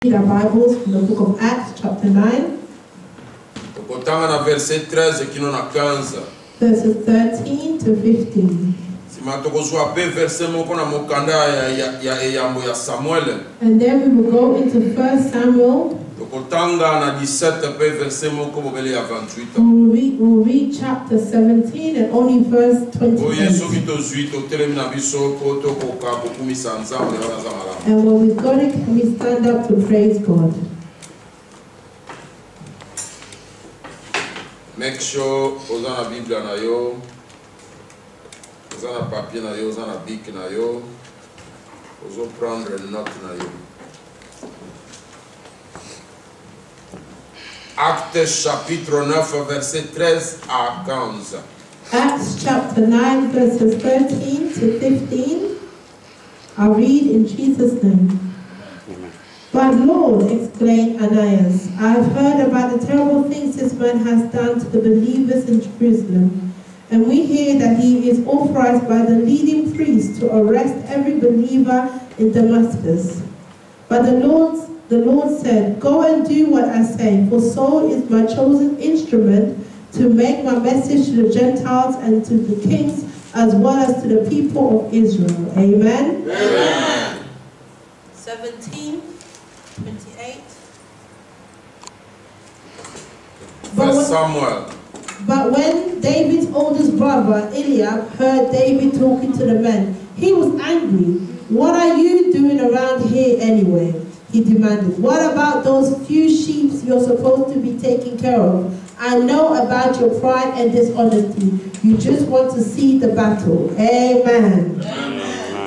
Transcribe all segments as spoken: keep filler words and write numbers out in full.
Read our Bibles from the book of Acts, chapter nine. Verset treize qui n'en a quinze. Verses thirteen to fifteen. And then we will go into First Samuel. We will read, we will read chapter seventeen and only verse twenty-eight. And when we got it, can we stand up to praise God? Make sure vous avez la Bible na yo, vous avez le papier na yo, vous avez la bic na yo, vous allez prendre note na yo. Actes chapitre neuf, verset treize à quinze. Acts chapter nine, verses thirteen to fifteen. I'll read in Jesus' name. But Lord, exclaimed Ananias, I have heard about the terrible things this man has done to the believers in Jerusalem, and we hear that he is authorized by the leading priests to arrest every believer in Damascus. But the Lord, the Lord said, Go and do what I say, for Saul is my chosen instrument to make my message to the Gentiles and to the kings as well as to the people of Israel. Amen? Amen. seventeen. twenty-eight. First Samuel. But when David's oldest brother, Eliab, heard David talking to the men, he was angry. What are you doing around here anyway? He demanded. What about those few sheep you're supposed to be taking care of? I know about your pride and dishonesty. You just want to see the battle. Amen. Amen.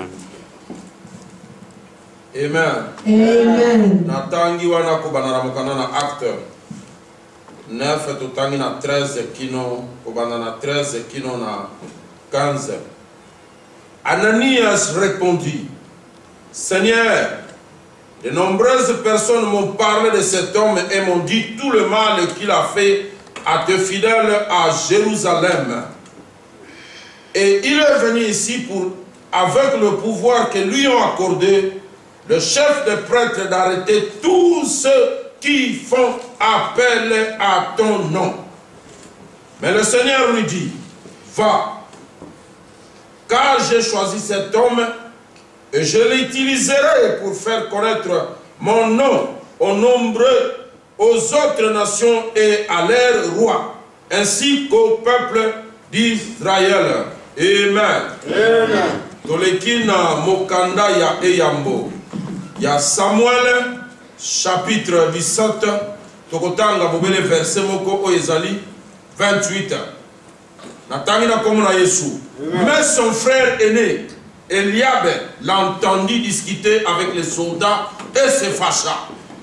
Amen. Amen. Natangi wana kubana mukana na acte neuf tutangi na treize kino kubana na treize kino na quinze. Ananias répondit, Seigneur, de nombreuses personnes m'ont parlé de cet homme et m'ont dit tout le mal qu'il a fait à tes fidèles à Jérusalem. Et il est venu ici pour, avec le pouvoir que lui ont accordé, le chef des prêtres, d'arrêter tous ceux qui font appel à ton nom. Mais le Seigneur lui dit, va, car j'ai choisi cet homme et je l'utiliserai pour faire connaître mon nom aux nombreux, aux autres nations et à leurs rois, ainsi qu'au peuple d'Israël. Amen. Amen. Tolekina mokanda ya eyambo. Ya Samuel chapitre dix-sept, tokotanga bobele verset moko o ezali vingt-huit. Natangi na komo na Yesu. Mais son frère aîné, Eliab, l'entendit discuter avec les soldats et se fâcha.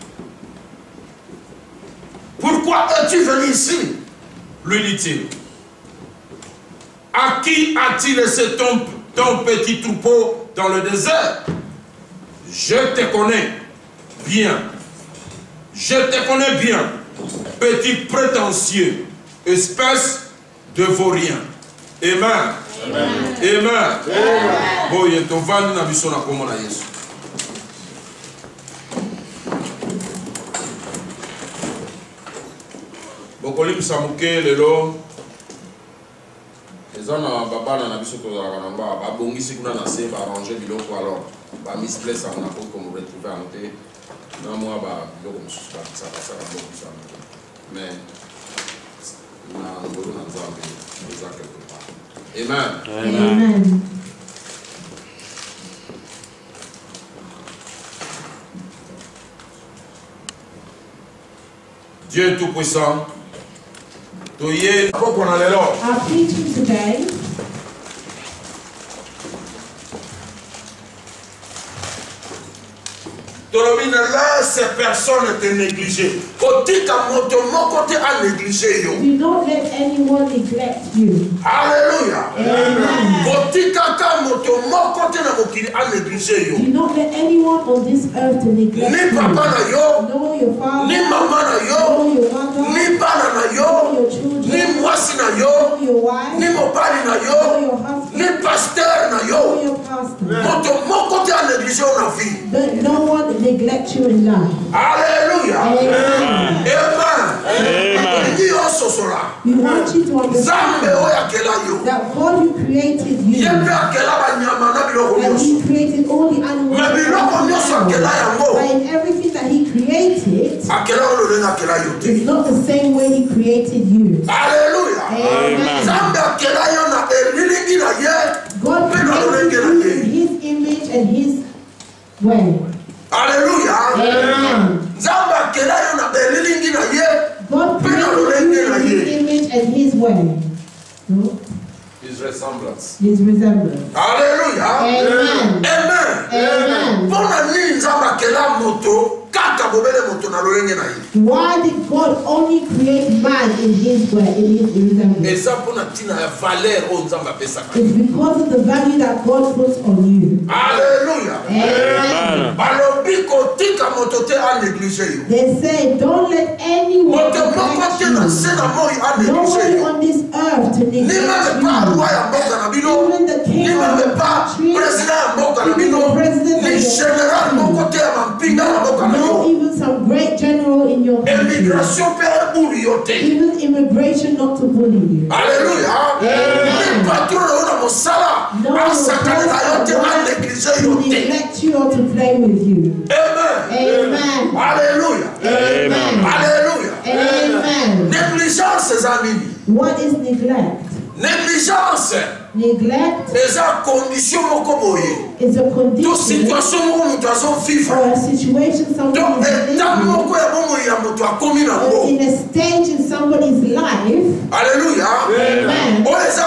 Pourquoi es-tu venu ici? Lui dit-il. À qui as-tu laissé ton, ton petit troupeau dans le désert? Je te connais bien. Je te connais bien, petit prétentieux, espèce de vaurien. Amen. Amen. Amen. Boye to vandi na biso na kombo na Yesu. Bokolim samuke lelo. Ezana babana na biso to za kanamba ba bongisi kuna na se ba arranger biloko alors. Ba misplace on a pour qu'on retrouve à noter non moi ba biloko mususu ba ça ça ba beaucoup ça mais na ngoro na nzambe eza quelque part. Amen. Amen. Dieu tout puissant. Toye pourquoi on a l'élo. Our preaching today Là, ces personnes étaient négligées. do not let anyone neglect you. Alléluia. Amen. Do not let anyone on this earth to neglect you. Nor your father, Ni mama na yo, nor your mother, ni bana na yo, nor your children, ni mwasi na yo, nor your wife, ni mobali na nor yo, your husband, ni pasteur na nor yo. your pastor. Moto moko te a négligé na vie. But no one neglect neglect you in life. Alléluia. Amen. Amen. We want you to understand that God who created you, and He created all the animals, but in everything that He created, it's not the same way He created you. Hallelujah. Amen. God created you in His image and His way. Hallelujah. Amen. God created you in His image and His way. His resemblance. His resemblance. Hallelujah. Amen. Amen. Amen. Why did God only create man in His way, in His resemblance? It's because of the value that God puts on you. Hallelujah. Amen. Amen. They say, don't let anyone neglect you. Nobody on this earth to neglect you. Even the king of the country, even the president of your country, not even some great general in your country. Even immigration not to bully you. Hallelujah. Amen. No one to neglect you or to play with you. Amen. Amen. Hallelujah. Amen. Hallelujah. Amen. Négligence, c'est amis. What is neglect? Négligence. Neglect is a condition is a condition situation or a situation somebody is living or in a stage in somebody's life. Hallelujah. Amen.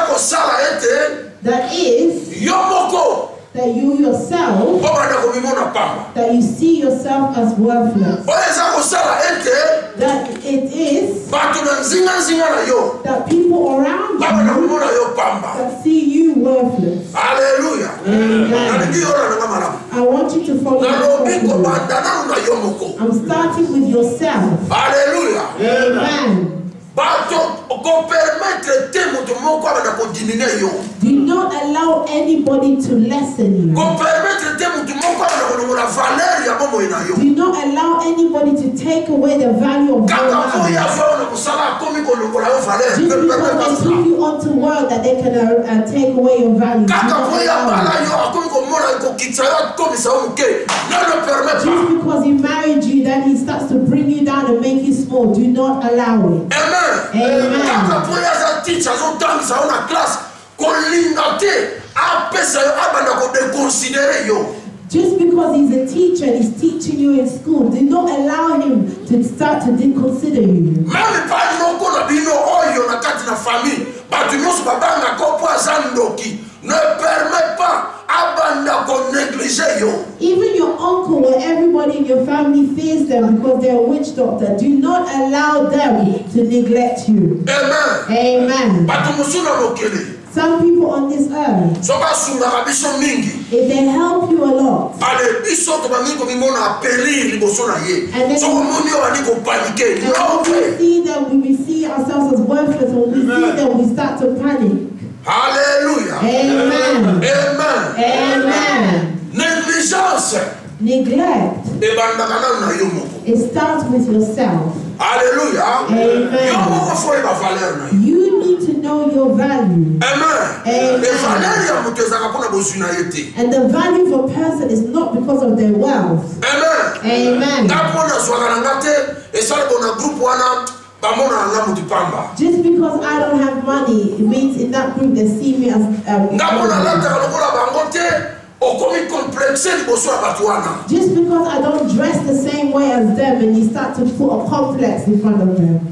That is that you yourself, that you see yourself as worthless. That it is that people around you that see you worthless. Hallelujah. Amen. I want you to follow me. I'm starting with yourself. Hallelujah. Amen. Do not allow anybody to lessen you. Do not allow anybody to take away the value of your life. Just because they took you onto work that they can uh, uh, take away your value. Just because he married you, then he starts to bring you down and make you small. Do not allow it. Amen. Amen. Just because he's a teacher and he's teaching you in school, do not allow him to start to consider you. Even your uncle, where everybody in your family fears them because they're a witch doctor, do not allow them to neglect you. Amen. Amen. Some people on this earth, if they help you a lot, and then, and when we see them, when we see ourselves as worthless, when we see them, we start to panic. Hallelujah. Amen. Amen. Amen. Negligence. Neglect. It starts with yourself. Hallelujah. Amen. You need to know your value. Amen. Amen. And the value of a person is not because of their wealth. Amen. Amen. Just because I don't have money, it means in that group they see me as um, just because I don't dress the same way as them, and you start to put a complex in front of them.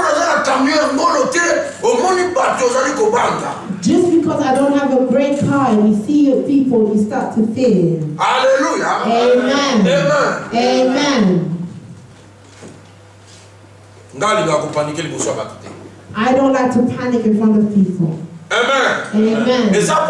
Just because I don't have a great car and you see your people, you start to fear. Hallelujah. Amen. Amen. Amen. I don't like to panic in front of people. Amen. Amen. It's not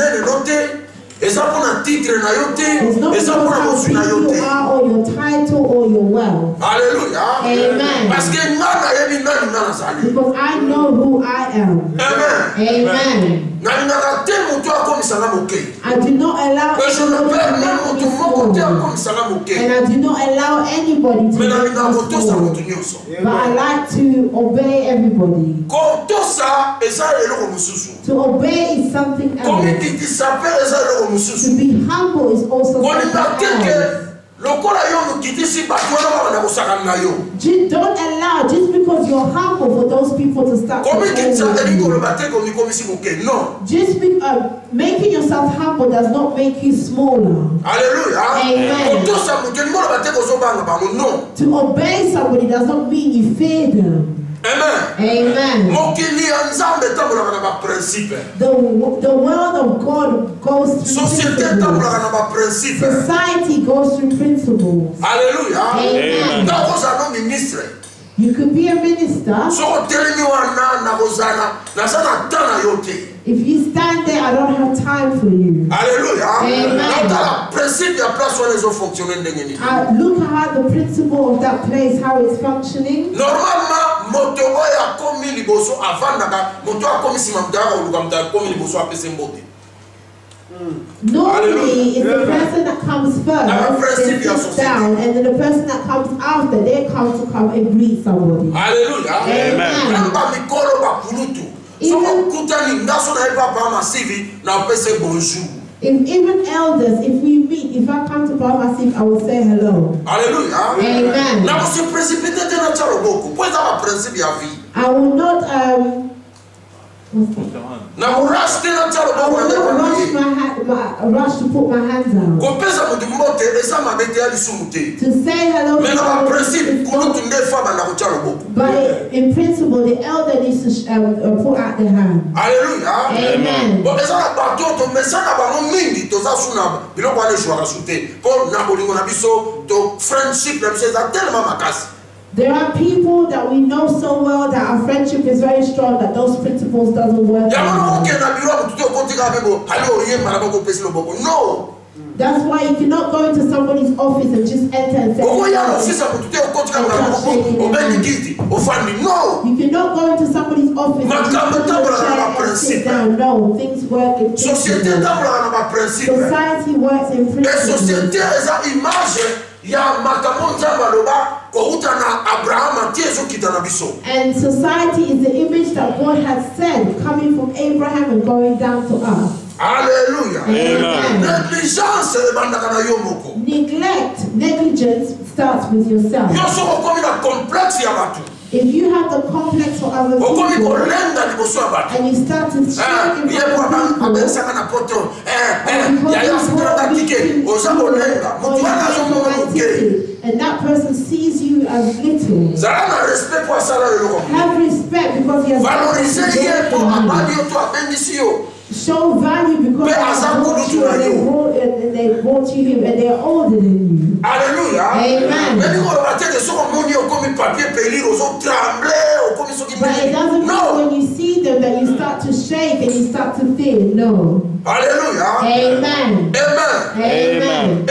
because of who you are or your title or your wealth. Hallelujah. Amen. Because I know who I am. Amen. Amen. I do not allow Mais je ne anybody to perds même make tout me mon côté small. comme ça là moqué. And I do not allow anybody to Mais dans make les gars, me ça small. continue ensemble. But I like to obey everybody. Quand tout ça, et ça est le mususu. To obey is something Comme else. il dit, ça peut et ça est le To mususu. be humble is also Quand il a something else. quelque, le corps a eu qui dit si bateau là, on a besoin de yo. Ju- Don't allow, just because you're humble, for those people to start Comme il dit ça, comparing il dit you. qu'on le battait comme il comme ici moqué. Non. Just be, uh, making yourself humble does not make you smaller. Alléluia. Amen. Quand tout ça moqué, nous le battait comme ça, on non. To obey somebody does not mean you fear them. Amen. Amen. Mokili ensemble tambola na ba principe. The, the word of God goes through Société principles. tambola na ba principe. Society goes through principles. Alléluia. Amen. Dans vos anneaux ministres. You could be a minister. So telemi wana na bozana na sana tana yote. If you stand there, I don't have time for you. Alléluia. Amen. Dans la principe ya place où les ont fonctionné ndengeni. Uh, look at the principle of that place, how it's functioning. Normalement moto oya komi liboso avandaka moto akomi sima mtaka uluka mtaka komi liboso apese mbote. Normally, it's the person that comes first, then sits down, and then the person that comes after, they come to come and greet somebody. Alléluia. Amen. Namba mikolo bakulutu. So kutani ndaso na ipa pa masivi na pese bonjour. If even elders, if we meet, if I come to Bahamasif, I will say hello. Alléluia. Amen. Na vous précipiter de notre roboko. Pour ça va principe ya vie. I will not um Na vous racheter notre I roboko will na not rush pas. my, ha my rush to put my hands out. Kopeza mutu mbote esa mabete ya lisumuté. To say hello Mais to na someone principe is kulu not- tunde fama na kucha roboko. but in principle, the elder needs to sh- um, uh, put out their hand. Alléluia. Amen. Bon esa na bato to mesana ba mingi to za suna biloko ane shwa kasute. Pour na bolingo na biso to friendship na biso za tellement makasi. There are people that we know so well that our friendship is very strong that those principles doesn't work. Ya anymore. mwana na biro mutu to kontika bebo. Hali oyemba na bako pesi loboko. No. That's why you cannot go into somebody's office and just enter and say, Ogo ya hello. office mutu to kontika na boko. Obeni kiti. Ofandi. No. You cannot go into somebody's office and just Makambo sit in a tabula na chair and principe. sit down. No, things work in Société principle. tambola na ba principe. Society works in Et principle. société eza image ya makambo nzamba loba kouta na Abraham tiezo kita na biso. And society is the image that God has said coming from Abraham and going down to us. Alléluia. Amen. Négligence ebandaka na yo moko. Neglect, negligence starts with yourself. Yo soko komi na complexe ya batu. If you have the complex for other Okomi people kolenda liboso ya batu. and you start to Eh, shake in ye front kwa of ba people, abensaka na poto. Eh, eh, and because ya ya fitara da tike. Oza kolenga. or Mutu wana yo you momo have moke. attitude, and that person sees you as little. Zala na respect kwa sala yo ko. Have respect because he has Valoriser ye to you. abadi yo to abendisi yo. Show value because Pe they aza have brought kudu you and they tunayo. brought, and and they brought you him and they are older than you. Alléluia. Amen. Mais nous on va dire que si on moni au comme papier pelir aux autres trembler au comme ceux qui But it doesn't mean non. when you see them that you start to shake and you start to fear. No. Alléluia. Amen. Amen. Amen.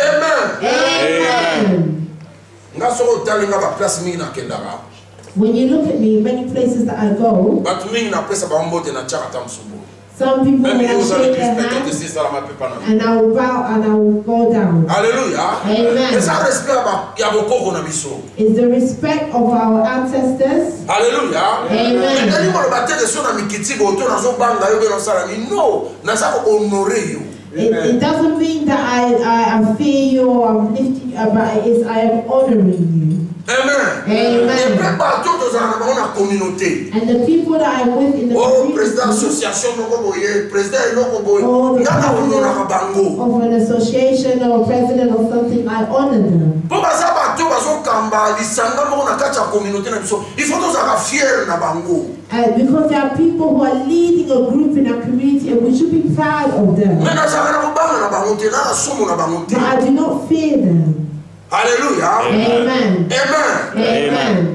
Amen. Amen. Nga so talinga ba place mingi na kendara. When you look at me, many places that I go, Batu mingi na place ba mbote na chaka tamsubo. some people Même will ils ont shake l'église their peut-être hands c'est ça la ma pepa na. and I will bow and I will go down. Alléluia. Amen. Et ça respect ba ya bokoko na biso. It's the respect of our ancestors. Alléluia. Amen. Et dali mo ba te de so na mikiti bo to na zo banga yo be no sala ni no. Na sa ko honorer yo. It, it doesn't mean that I, I, I fear you or I'm lifting you, but it is I am honoring you. Amen. Amen. Et puis partout dans la communauté. And the people that I'm with in the Oh, président community association no boye, président no boye. Oh, the Ngana honora ka bango. of an association or president or something, I honor them. Po baza bato bazo kamba lisanga mo na kati ya communauté na biso. Il faut tous être fier na bango. And because there are people who are leading a group in our community and we should be proud of them. Mais na zanga na banga na bango te na somo na bango te. But I do not fear them. Alléluia. Amen. Amen. Amen.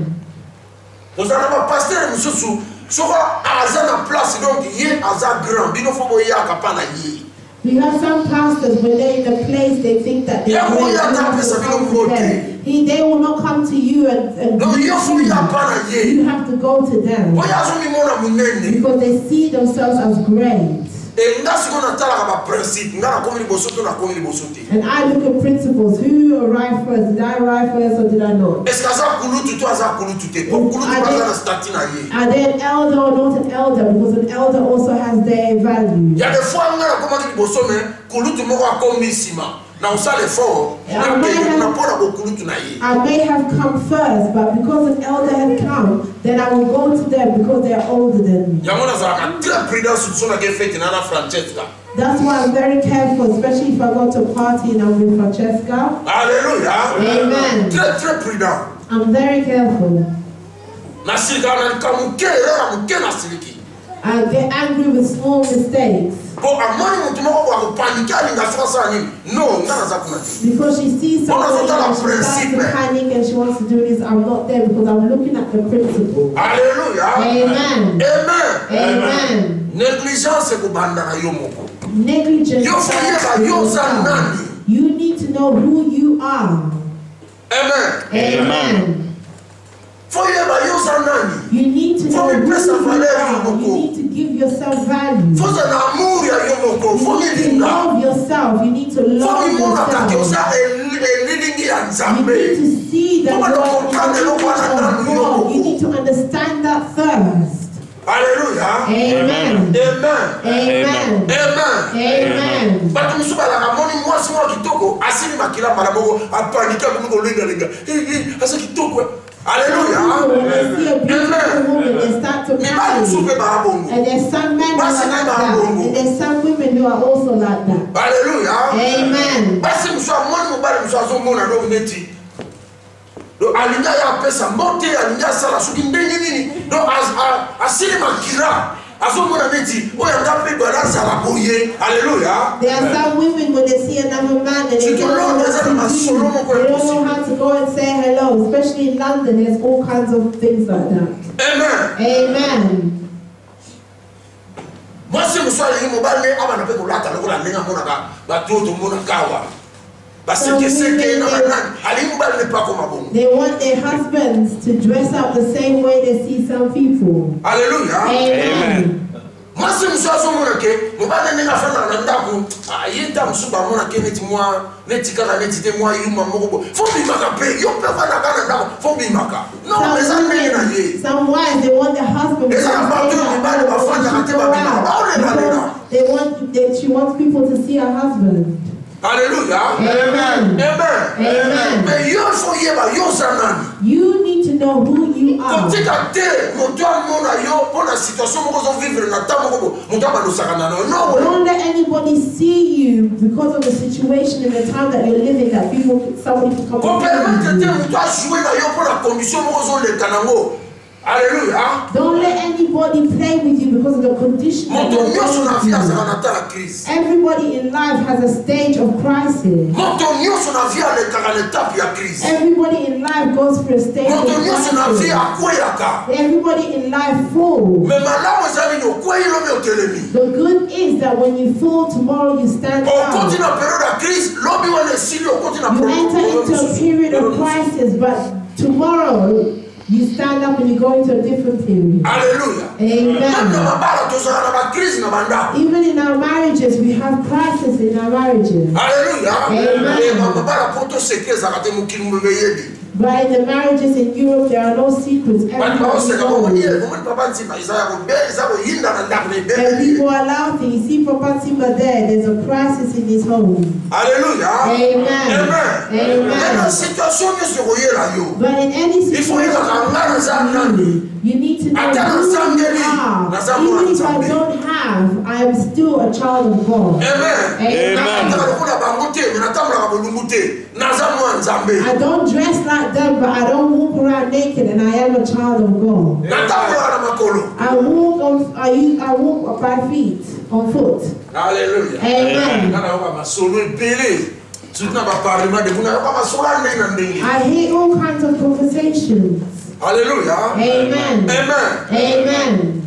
Nous avons pasteur mususu soko aza na place donc ye aza grand bino fo boye akapana ye. We have some pastors when they're in a place they think that they're Yeah, great, we are you that have to person, we come don't to go them. there. He, they will not come to you and, and Donc greet yo fo you. ya pana ye. You have to go to them Boye azo mi mona munene. because they see themselves as great. Et nga si on atala ba principe, nga na komi liboso to na komi liboso te. And I look at principles. Who arrived first? Did I arrive first or did I not? Est-ce que ça kulutu to aza kulutu te? Pour kulutu Are pas they- na stati na ye. Are they an elder or not an elder? Because an elder also has their value. Il y a des fois nga na komi liboso mais kulutu moko akomi sima. Na usale fort, na Yeah, ke man. na pona ko kulutu na ye. I may have come first, but because an elder had come, then I will go to them because they are older than me. Yango na zaka très prudent sur son ke fete na na Francesca. That's why I'm very careful, especially if I go to a party and I'm with Francesca. Alléluia. Amen. Très très prudent. I'm very careful. Na silika na kamuke ya muke na siliki. I get angry with small mistakes. Bon, amoni mutu moko wa kupanikia alinga sasa nini? No, nga na za kuna. Because she sees something and she starts to panic and she wants to do this, I'm not there because I'm looking at the principle. Alléluia. Amen. Amen. Amen. Négligence kubanda na yo moko. Negligence. Yo fuyeba yo za nani? You need to know who you are. Amen. Amen. Fuyeba yo za nani? You need to know Faut who lui you valeur are. yo You moko. need to give yourself value. Faut un amour ya yo moko. Faut You need to milinga. love yourself. You need to Faut love mimona kake yourself. oza elilingi ya You need Nzambe. to see that Comment you are comprendre in le the roi image dans of le God. yoko? You need to understand that first. Alléluia. Amen. Amen. Amen. Amen. Amen. Bato musu balaka moni mwasi mwa kitoko asili makila mala moko apanika kumiko lenga lenga. Eh eh asa kitoko. Alléluia. When they see a beautiful woman, they start to Mibali musu marry. pe barabongo. And there's some men who are Basi like na that. bongo. And there's some women who are also like that. Alléluia. Amen. Basi musu amoni mobali musu azomona ndo neti. Do alinga ya pesa mote alinga sala suki ndenge nini. Do as asili makira. Azomona neti oya ngape bala sala boye. Alléluia. There are some women when they see another man and they Tu don't te know rends what des to hommes à do. Solomon pour They être don't know possible. how to go and say hello. Especially in London, there's all kinds of things like that. Amen. Amen. Moi si muswali yi mobali aba na pe kulata lokola ndenge mona ka batoto mona kawa. Basi que c'est que na banani ali mobali ne pas comme bon. They want their husbands to dress up the same way they see some people. Alléluia. Amen. Moi si muswali so mona ke mobali ndenge afana na ndako ayeta musuba mona ke neti moi neti kala neti te moi yuma moko. Fo bi maka pe yo pe fana kana ndako fo bi maka. Non mais ça Some ndenge na women, ye. some wives, they want their husband to Eza dress ba tu up ni bali bafanya kateba bina. Ba ole na lena. because they want, they, she wants people to see her husband. Alléluia. Amen. Amen. Amen. Mais yo fo yeba yo zanani. You need to know who you are. Kotika te moto amona yo pona situation moko zo vivre na temps moko moto abalosaka na no no way. Don't let anybody see you because of the situation and the time that you're living that people, somebody can come Ko and permettre see te you. moto ajouer na yo pona condition moko zo leka nango. Alléluia. Don't let anybody play with you because of the condition that Moto you're nyonso na vie going azala through. na ta la crise. Everybody in life has a stage of crisis. Moto nyonso na vie alekaka na étape ya crise. Everybody in life goes through a stage of Moto nyonso na vie crisis. akweyaka. Everybody in life falls. Mais malamu ezali ni okweyi lobi otelemi. The good is that when you fall, tomorrow you stand Okoti up. na période ya crise lobi wana esili okoti na You enter into a period of crisis, but tomorrow you stand up and you go into a different period. Alléluia. Amen. Even in our marriages, we have crisis in our marriages. Alléluia. But in the marriages in Europe, there are no secrets. Everybody knows. And people are laughing. You see Papa Simba there, there's a crisis in his home. Alléluia. Amen. Amen. Amen. But in any situation, you need to know who you are. Even if I don't have, I am still a child of God. Amen. Amen. I don't dress like them, but I don't walk around naked, and I am a child of God. I walk on, I use, I walk by feet, on foot. Hallelujah. Amen. I hear all kinds of conversations. Hallelujah. Amen. Amen. Amen.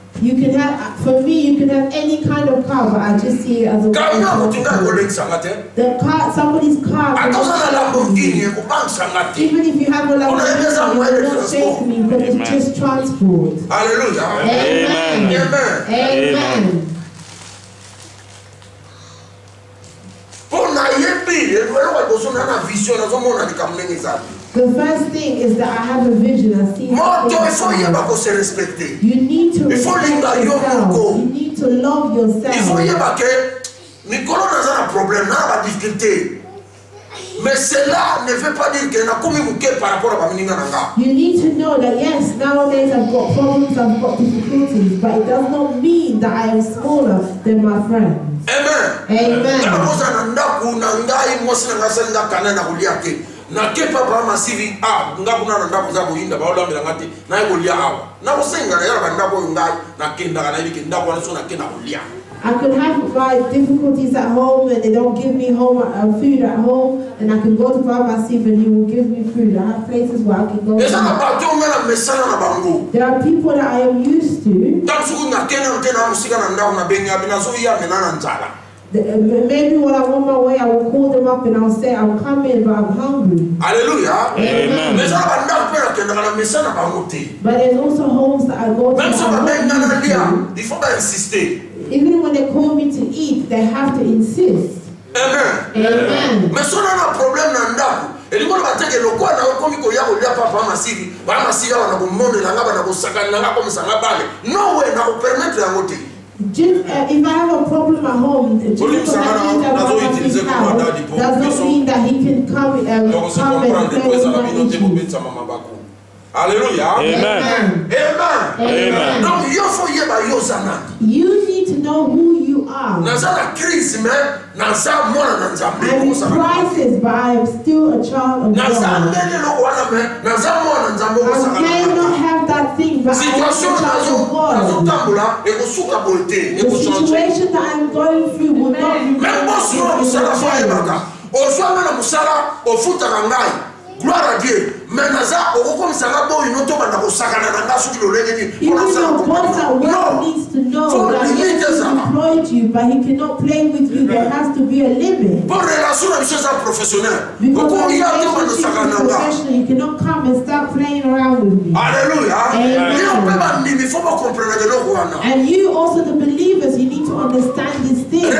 You can have, for me, you can have any kind of car, but I just see it as a Kama transport. The car, somebody's car. Can even if you have a Lamborghini, it will not shake me because it's just transport. Hallelujah. Amen. Amen. Amen. The first thing is that I have a vision. I see. You need to respect yourself. You need to love yourself. You need to know that yes, nowadays I've got problems, I've got difficulties, but it does not mean that I am smaller than my friends. Amen. Amen. Na kepa ba masivi ah ngabuna na ndapo za buhinda ba ola mira ngati na ikolia awa na kusenga na yara ndapo ngai na kenda kana hivi ndapo na so na kenda kulia. I could have my difficulties at home and they don't give me home uh, food at home, and I can go to Babasif and he will give me food. I have places where I can go. There are people that I am used to. The, uh, maybe when I'm on my way, I will call them up and I'll say, I'm coming, but I'm hungry. Hallelujah. Amen. But there's also homes that I go to. Even when they call me to eat, they have to insist. Amen. Amen. Just, uh, if I have a problem at home, just because I eat at my husband's house does not mean that he can come, um, come and play with my issues. Hallelujah. Amen. Amen. Amen. You need to know who you are. I'm in crisis, but I am still a child of God. I may not have that thing, but I am a child of God. The situation that I'm going through will not be gloire à Dieu. Mais naza okoko misanga bo inoto banda kosakana na ngasu kilo lengeni. Even your boss at work needs to know that he has employed you, but he cannot play with you. There has to be a limit. Pour relation na biso za professionnel. Because our relationship is professional. You cannot come and start playing around with me. Hallelujah. Amen. And you also the believers, you need to understand these things.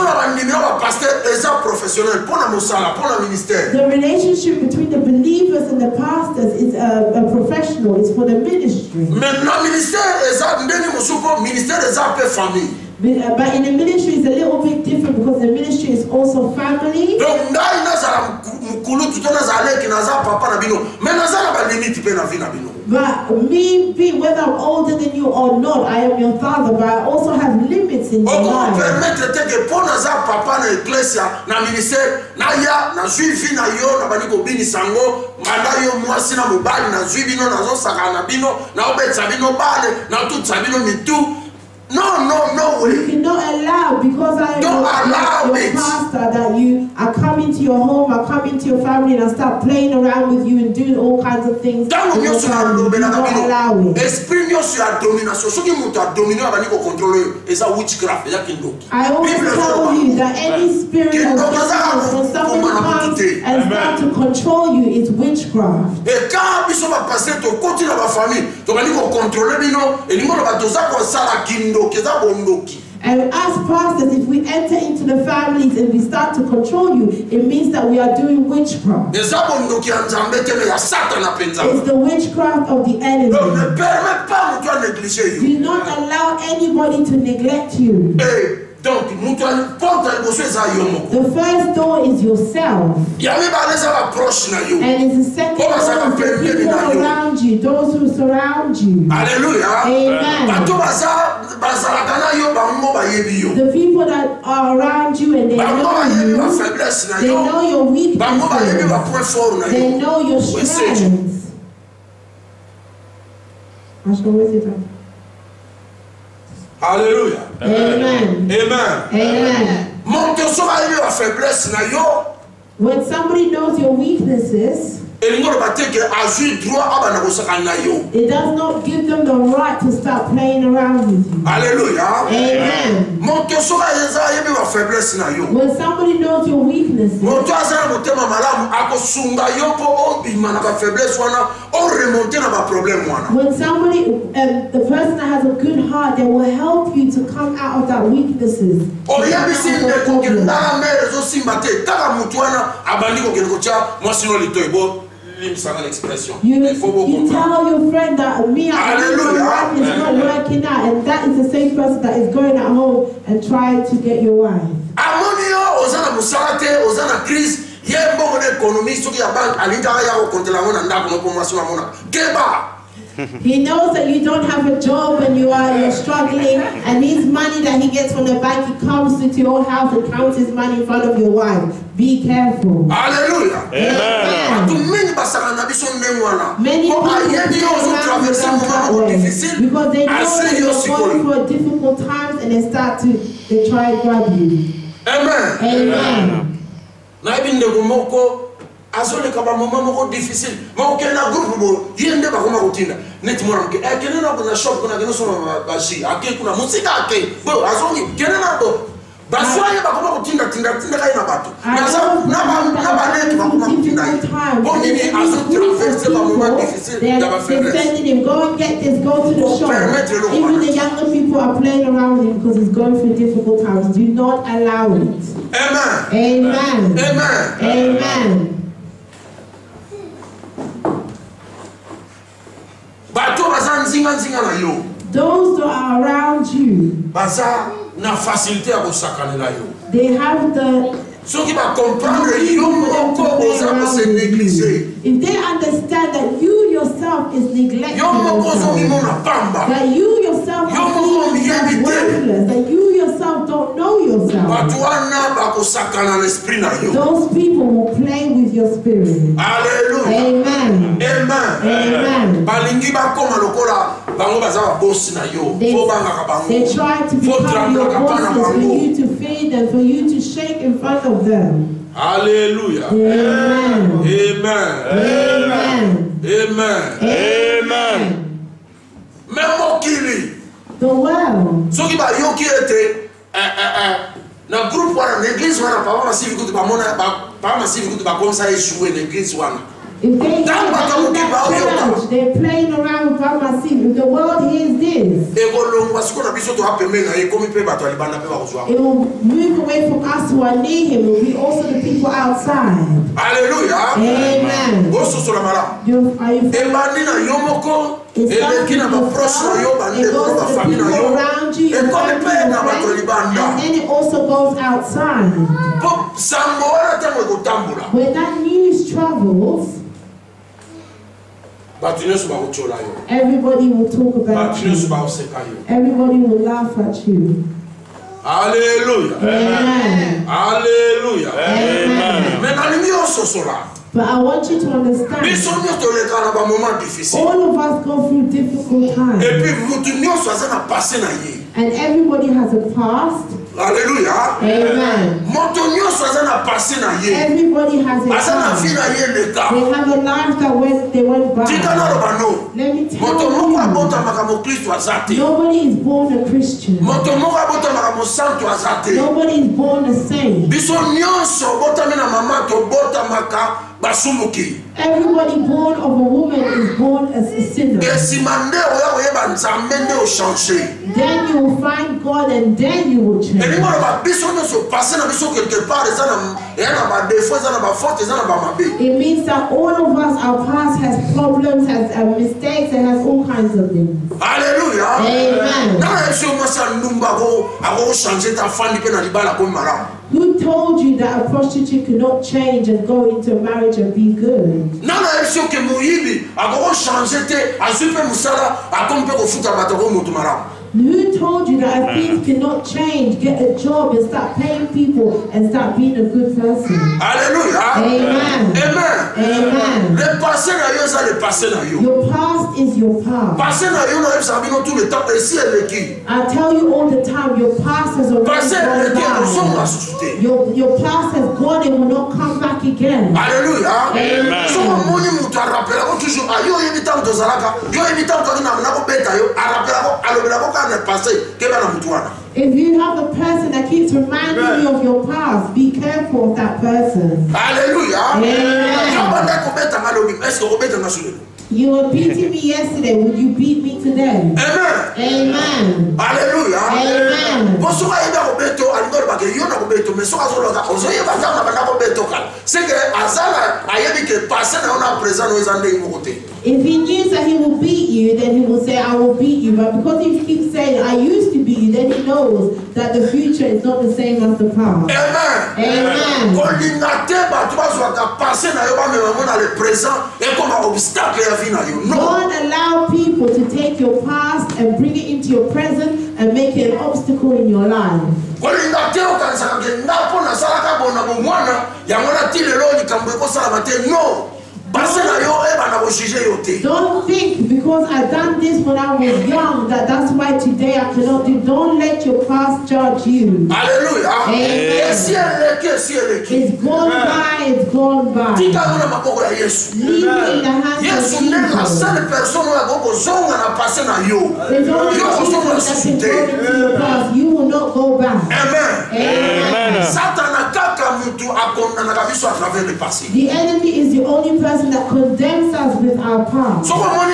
The relationship between the believers and the pastors is a, a professional. It's for the ministry. But, uh, but in the ministry it's a little bit different because the ministry is also family. But me, be whether I'm older than you or not, I am your father, but I also have limits in my life. No, no, no way. You cannot allow, because I am your, your pastor, that you are coming to your home, I come into your family and I start playing around with you and doing all kinds of things. You cannot allow it. I always tell you that any spirit of witchcraft, when somebody comes and starts to control you, it's witchcraft. And as pastors, if we enter into the families and we start to control you, it means that we are doing witchcraft. It's the witchcraft of the enemy. Do not allow anybody to neglect you. The first door is yourself. And it's the second door is the people around you, those who surround you. Hallelujah. Amen. The people that are around you and they know you, they know your weaknesses, they know your strengths. Hallelujah. Amen. Amen. Amen. When somebody knows your weaknesses, It does not give them the right to start playing around with you. Hallelujah. Amen. When somebody knows your weaknesses, when somebody, um, the person that has a good heart, they will help you to come out of that weaknesses. You, you tell your friend that me and my wife is not working out, and that is the same person that is going at home and trying to get your wife. He knows that you don't have a job and you are you're struggling, and his money that he gets from the bank, he comes into your house and counts his money in front of your wife. Be careful. Hallelujah. Amen. Many people because they know that you're going through difficult times and they start to they try to grab you. Amen. Amen. Azole kaba mama moko difficile moko kena groupe bo yende ba koma kutinda net mwana mke eh kenena kuna shop kuna kena soma bashi ake kuna musika ake bo azongi kenena bo baswaye ba koma kutinda tinda tinda kai na batu nasa na ba na ba net ba koma kutinda bo nini azo traverser ba moment difficile da ba faire sending him go and get this, go to the shop. Even the younger people are playing around with him because he's going through difficult times. Do not allow it. Amen. Amen. Amen. Amen. Those that are around you, they have the If they understand that you yourself is neglecting yourself, that you yourself are worthless, that you yourself don't know yourself, those people will play with your spirit. Hallelujah. Amen. Amen. Amen. They, they try to become your bosses for you to feed them, for you to shake in front of them. Hallelujah. Amen. Amen. Amen. Amen. Amen. The world. So qui va yoki était na groupe wana l'église wana papa massive kutu ba mona papa massive kutu ba comme ça échouer l'église wana. If they hear that in that church, they're playing around with God massive. If the world hears this, it will move away from us who are near him. It will be also the people outside. Hallelujah. Amen. You, are you it's not it goes to the people around you, your family, your friends, and then it also goes outside. When that news travels, everybody will talk about you. Everybody will laugh at you. Hallelujah. Amen. Hallelujah. Amen. But I want you to understand, all of us go through difficult times. And everybody has a past. Hallelujah. Amen. Everybody has a past. They have a life that went, they went by. Let me tell you, nobody is born a Christian. Nobody is born a saint. Everybody born of a woman is born as a sinner. Then you will find God and then you will change. It means that all of us, our past has problems, has uh, mistakes, and has all kinds of things. Hallelujah. Amen. Who told you that a prostitute cannot change and go into a marriage and be good? Who told you that a thief cannot change, get a job and start paying people and start being a good person? Hallelujah. Amen. Amen. Amen. Your past is your past. I tell you all the time, your past has already gone by. Your, your past has gone, it will not come back again. Alléluia. Amen. If you have a person that keeps reminding you of your past, be careful of that person. Alléluia. Amen. You were beating me yesterday, would you beat me today? Amen. Amen. Alléluia. Amen. If he knew that he will beat you, then he will say, I will beat you. But because he keeps saying, I used to beat you, then he knows that the future is not the same as the past. Amen. Amen. Don't allow people to take your past and bring it into your present and make it an obstacle in your life. No. Don't think because I done this when I was young that that's why today I cannot do. Don't let your past judge you. Hallelujah. Amen. It's gone by, it's gone by. Leave it in the hands of Jesus. There's only Jesus that can go into your past. You will not go back. Amen. Amen. The enemy is the only person that condemns us with our past.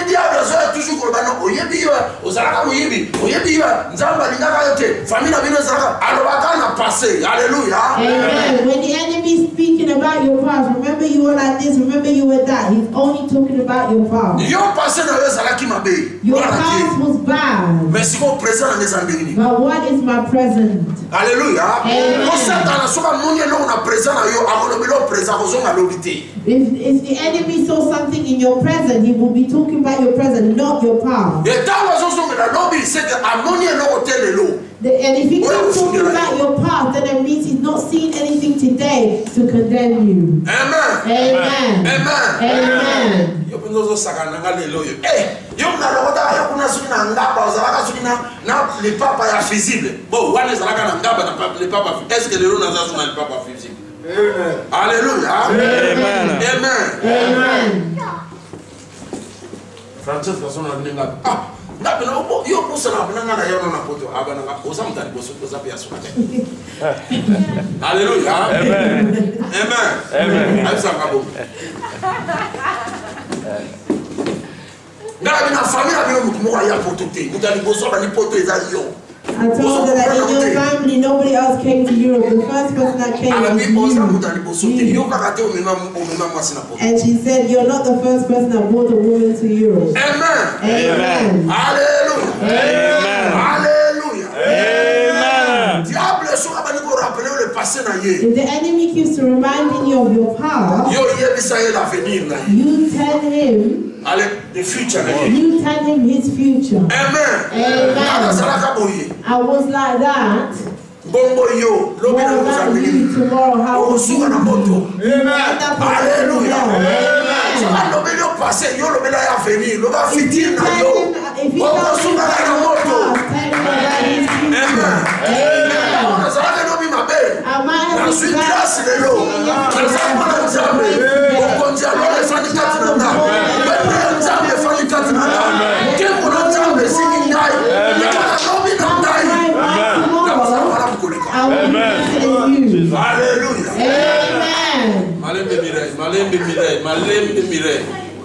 Amen. When the enemy is speaking about your past, remember you were like this, remember you were that. He's only talking about your past. Your past was bad. But what is my present? Hallelujah. If, if the enemy saw something in your present, he will be talking about your present, not your past. The, and if he keeps talking about your past, then it means he's not seeing anything today to condemn you. Amen. Amen. Amen. Amen. Alléluia. Amen. Amen. Amen. Francesca sono nella ah io posso na na na yo na poto abana ga osamta ni boso koza pia suka. Alléluia. Amen. Amen. Amen. Aisa ngabo. Na bina famille bino mutu mo ya poto te. Mutani boso ba ni poto ezali yo. I told her that in your family, nobody else came to Europe. The first person that came was you. And she said, you're not the first person that brought a woman to Europe. Amen. Amen. Hallelujah. Amen. Hallelujah. Amen. If the enemy keeps reminding you of your past, you tell him the future. You tell him his future. Amen. Amen. I was like that. What about you tomorrow? How will you be? Amen. Hallelujah. If he tells you about your past, tell him about his future. Amen. I might have been Hallelujah. Amen. Malembe mirei, malembe mirei, malembe mirei.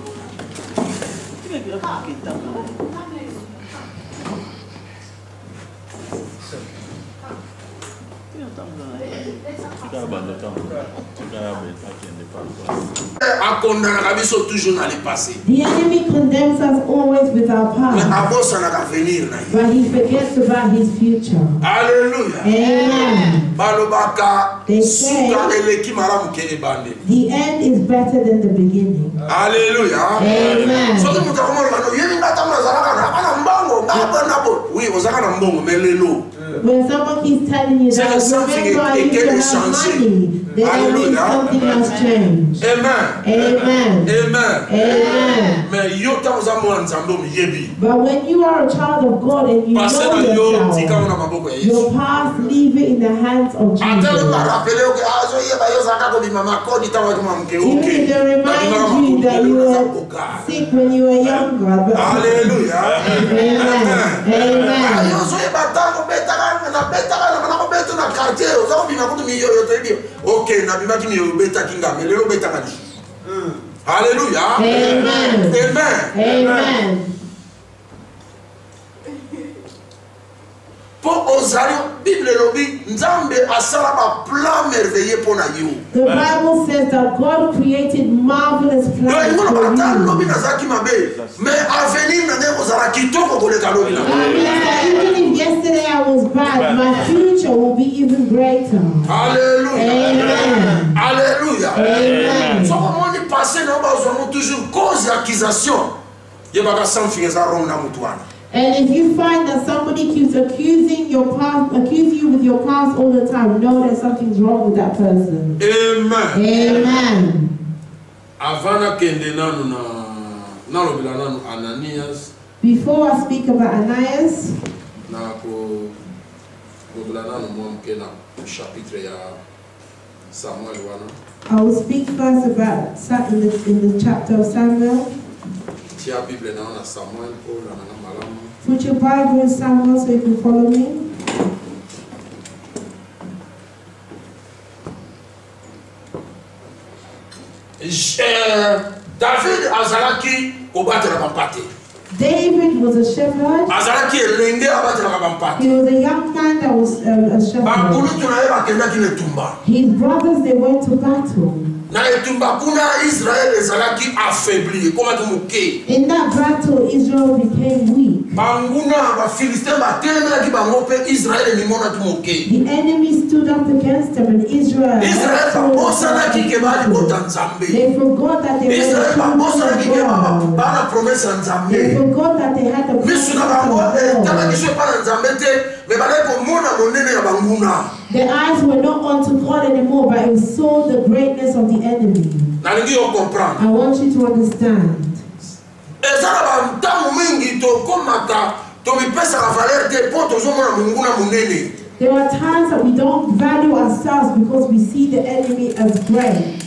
The enemy condemns us always with our past, but he forgets about his future. Hallelujah. Amen. They say the end is better than the beginning. Hallelujah. Amen. When someone keeps telling you that, remember I used to have money, then that means something has changed. Amen. Amen. Amen. Amen. Mais yo ta oza mwana nzambe omiyebi. But when you are a child of God and you know yourself, your past, leave it in the hands of Jesus. Even if they remind you that you were sick when you were younger. Hallelujah. Amen. Amen. Hallelujah. Amen. Amen. Amen. The Bible says that God created marvelous plans for you. Even if yesterday I was bad, my future will be even greater. Hallelujah. Amen. Hallelujah. Amen. So comment on est passé, nous avons toujours cause d'accusation. Il y a pas sans faire ça rond na mutuana. And if you find that somebody keeps accusing your past, accusing you with your past all the time, know that something's wrong with that person. Amen. Amen. Avana kende nanu na na lobila nanu Ananias. Before I speak about Ananias, na ko lobila nanu mwamke na chapitre ya Samuel wana. I will speak first about Sa- in the, in the chapter of Samuel. Tia Bible na na Samuel ko na na malamu. Put your Bible in Samuel so you can follow me. David azalaki obatela bampate. David was a shepherd. Azalaki elenge abatela bampate. He was a young man that was um, a Bangulu shepherd. tunaye bakendaki netumba. His brothers, they went to battle. Na etumba kuna Israel ezalaki affaibli koma tumuke. In that battle, Israel became weak. Banguna ba Philistins batelaki bango pe Israel nimona tumuke. The enemy stood up against them, and Israel. Israel babosanaki ke bali bota nzambe. They forgot that they were Israel the babosanaki ke God. bana promesse They nzambe. forgot that they had the promise Misuna bango of tala God. kisho pana nzambe te me bale ko mona monene ya banguna. Their eyes were not onto God anymore, but it saw the greatness of the enemy. Nalingi yo comprendre. I want you to understand. Ezala ba ntamu mingi to komaka to bipesa la valeur te po to zomona munguna munene. There are times that we don't value ourselves because we see the enemy as great.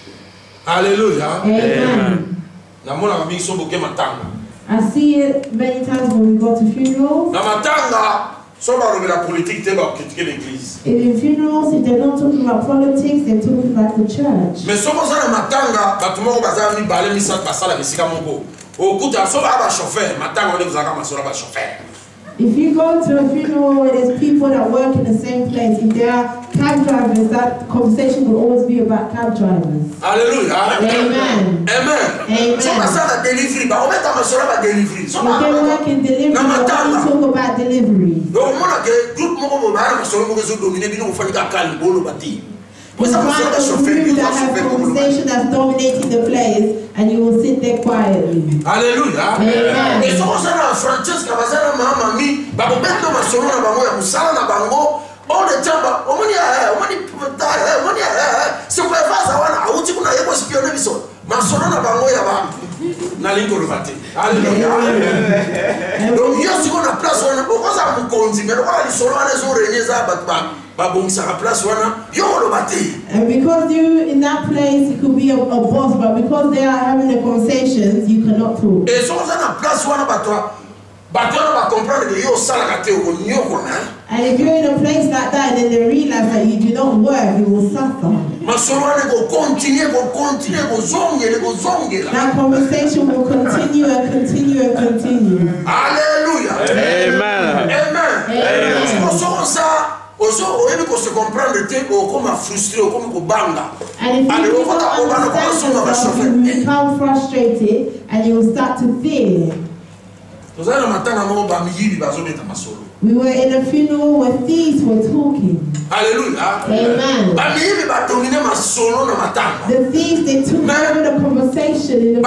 Hallelujah. Amen. Namona ba mingi so boke matanga. I see it many times when we go to funerals. Na matanga so ba robela politique te ba critiquer l'église. In funerals, if they're not talking about politics, they're talking about the church. Mais so boza na matanga batu moko baza mi bale mi sa basala bisika moko. Okuta so ba ba chauffeur matanga on ezaka masora ba chauffeur. If you go to a funeral where there's people that work in the same place, if there are cab drivers, that conversation will always be about cab drivers. Hallelujah. Amen. Amen. Amen. So basala delivery ba on meta masora ba delivery. So If they work in delivery, na they matanga. talk about delivery. Donc mona ke groupe moko bo ba masora moko zo dominer bino ko fanika kali bolo bati. You find a group that has conversation that's dominating the place, and you will sit there quietly. Hallelujah. Amen. Et so osana Francesca bazana mama mi ba bendo masoro na bango ya musala na bango all the time ba omoni eh omoni eh omoni eh supervisor wana auti kuna yebo spione biso masoro na bango ya ba na lingo robate. Hallelujah. Donc yo siko na place wana okoza mukonzi mais okola lisolo wana zo renyeza batba babongisa ka place wana yo robate. And because you in that place, you could be a, a boss, but because they are having the conversations, you cannot talk. Et so osana place wana batwa batwa ba comprendre que yo sala ka te ko nyoko na. And if you're in a place like that, and then they realize that you do not work, you will suffer. That conversation will continue and continue and continue. Hallelujah. Amen. Amen. Amen. And if you don't understand yourself, you will become frustrated and you will start to fear. We were in a funeral where thieves were talking. Hallelujah. Amen. The thieves, they took over the conversation in the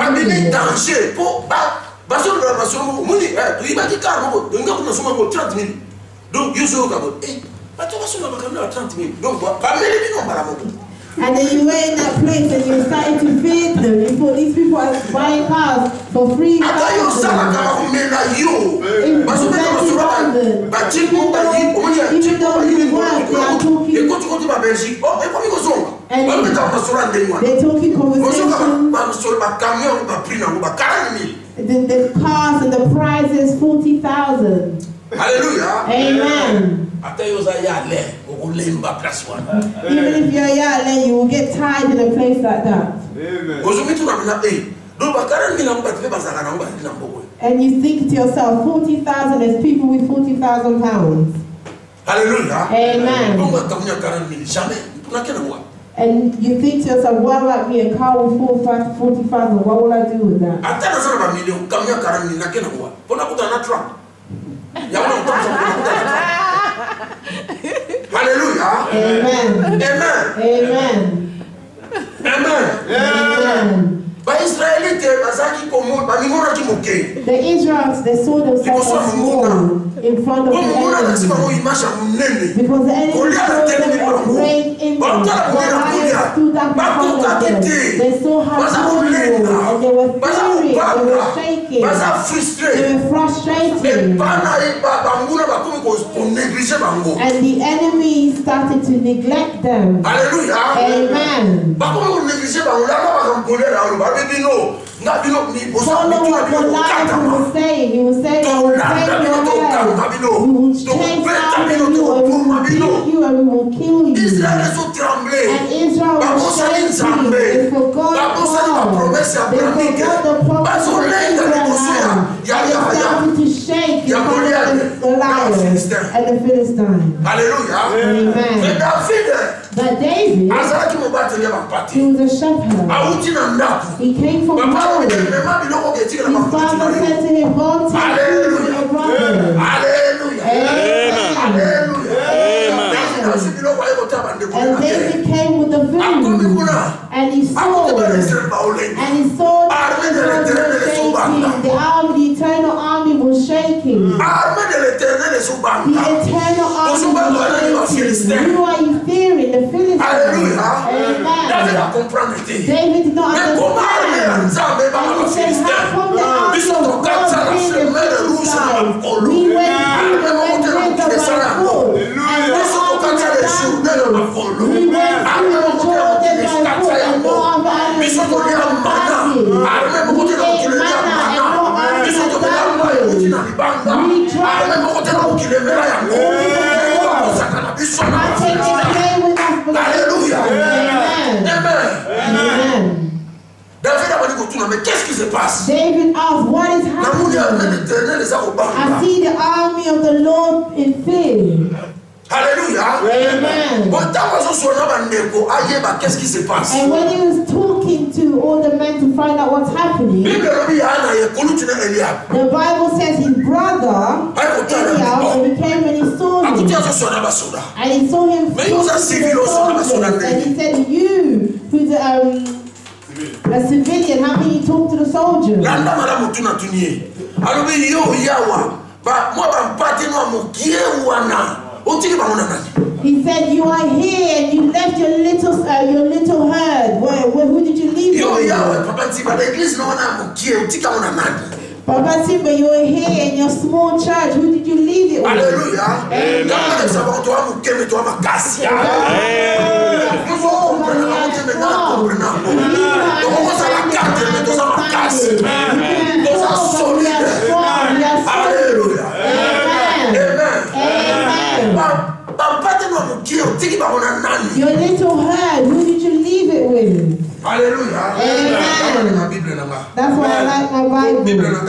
funeral. Donc, you so about eh, but tu vas sur la caméra trente mille. Donc, pas mêler les noms par la moto. And then you were in that place and you started to feed them. You thought these people are buying cars for free. Attends, yo, ça va quand même là, yo. Parce que maintenant, tu vas, bah, tu peux pas dire, on dit, tu peux pas dire, et quand tu continues à Belgique, oh, mais comment ils sont? On met dans le restaurant des mois. They're talking On conversation. sur le camion, on va prendre un quarante mille. The, the cars and the price is forty thousand. Alléluia. Amen. Even if you're young, you will get tired in a place like that. And you think to yourself, forty thousand is people with forty thousand pounds. Hallelujah. Amen. And you think to yourself, what about me, a car with forty thousand, what will I do with that? Hallelujah. Amen. Amen. Amen. Amen. Amen. The Israelites, they saw themselves as small in front of the enemy. Because the enemy showed them a great image. Goliath stood up in front of them. They saw how small they were, and they were furious, they were shaking, they were frustrated. And the enemy started to neglect them. Hallelujah. Amen. Follow what Goliath was saying. He was saying, I will take your head. We will chase after you, and we will beat you, and we will kill you. And Israel was shaking. They forgot God. They forgot the promise of Abraham. And they started to shake in front of the Goliath and the Philistines. Hallelujah. Amen. But David, he was a shepherd. He came from home. His father said to him, go take food for your brother. Hallelujah. Amen. And David came with the food. And he saw it. And he saw Israel shaking. The army, the eternal army was shaking. The eternal army was shaking. Who are you fearing? The Philistines. Amen. David did not understand. And he said, how come the army of God being the Philistines? We went through the red river by foot. And no army around us. We went through the Jordan by foot. And no other army around us. We ate manna and no army around us. We tried to go all over the world. I take it away with us, beloved. Hallelujah. Amen. Amen. Amen. Mais qu'est-ce qui se passe? David asked, what is happening? I see the army of the Lord in fear. Hallelujah. Amen. Qu'est-ce qui se passe? And when he was talking to all the men to find out what's happening, the Bible says his brother Eliab became and he saw him. And he saw him talking to the soldiers. And he said, you, who's um, a civilian, how can you talk to the soldiers? He said, you are here and you left your little uh, your little herd. Where, where, who did you leave it with? Papa Simba, you are here in your small church. Who did you leave it with? Hallelujah. Amen. Your little herd, who did you leave it with? Hallelujah. Amen. That's why I like my Bible.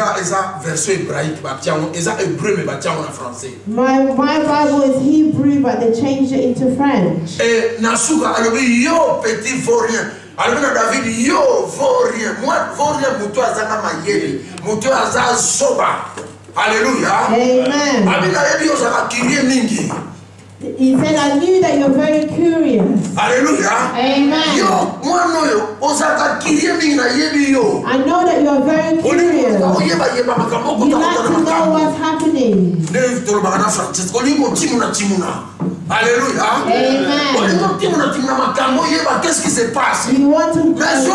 My, my Bible is Hebrew, but they changed it into French. Yo, petit vaurien. Alors David, yo, vaurien. Moi, vaurien, muto azaka mayele. Muto azaka soba. Hallelujah. Amen. Abina ebi ozaka kirie mingi. He said, I knew that you're very curious. Alléluia. Amen. Yo, moi non yo, osaka kirie na yebi yo. I know that you're very curious. You like to know what's happening. Alléluia. Amen. Qu'est-ce qui se passe? You want to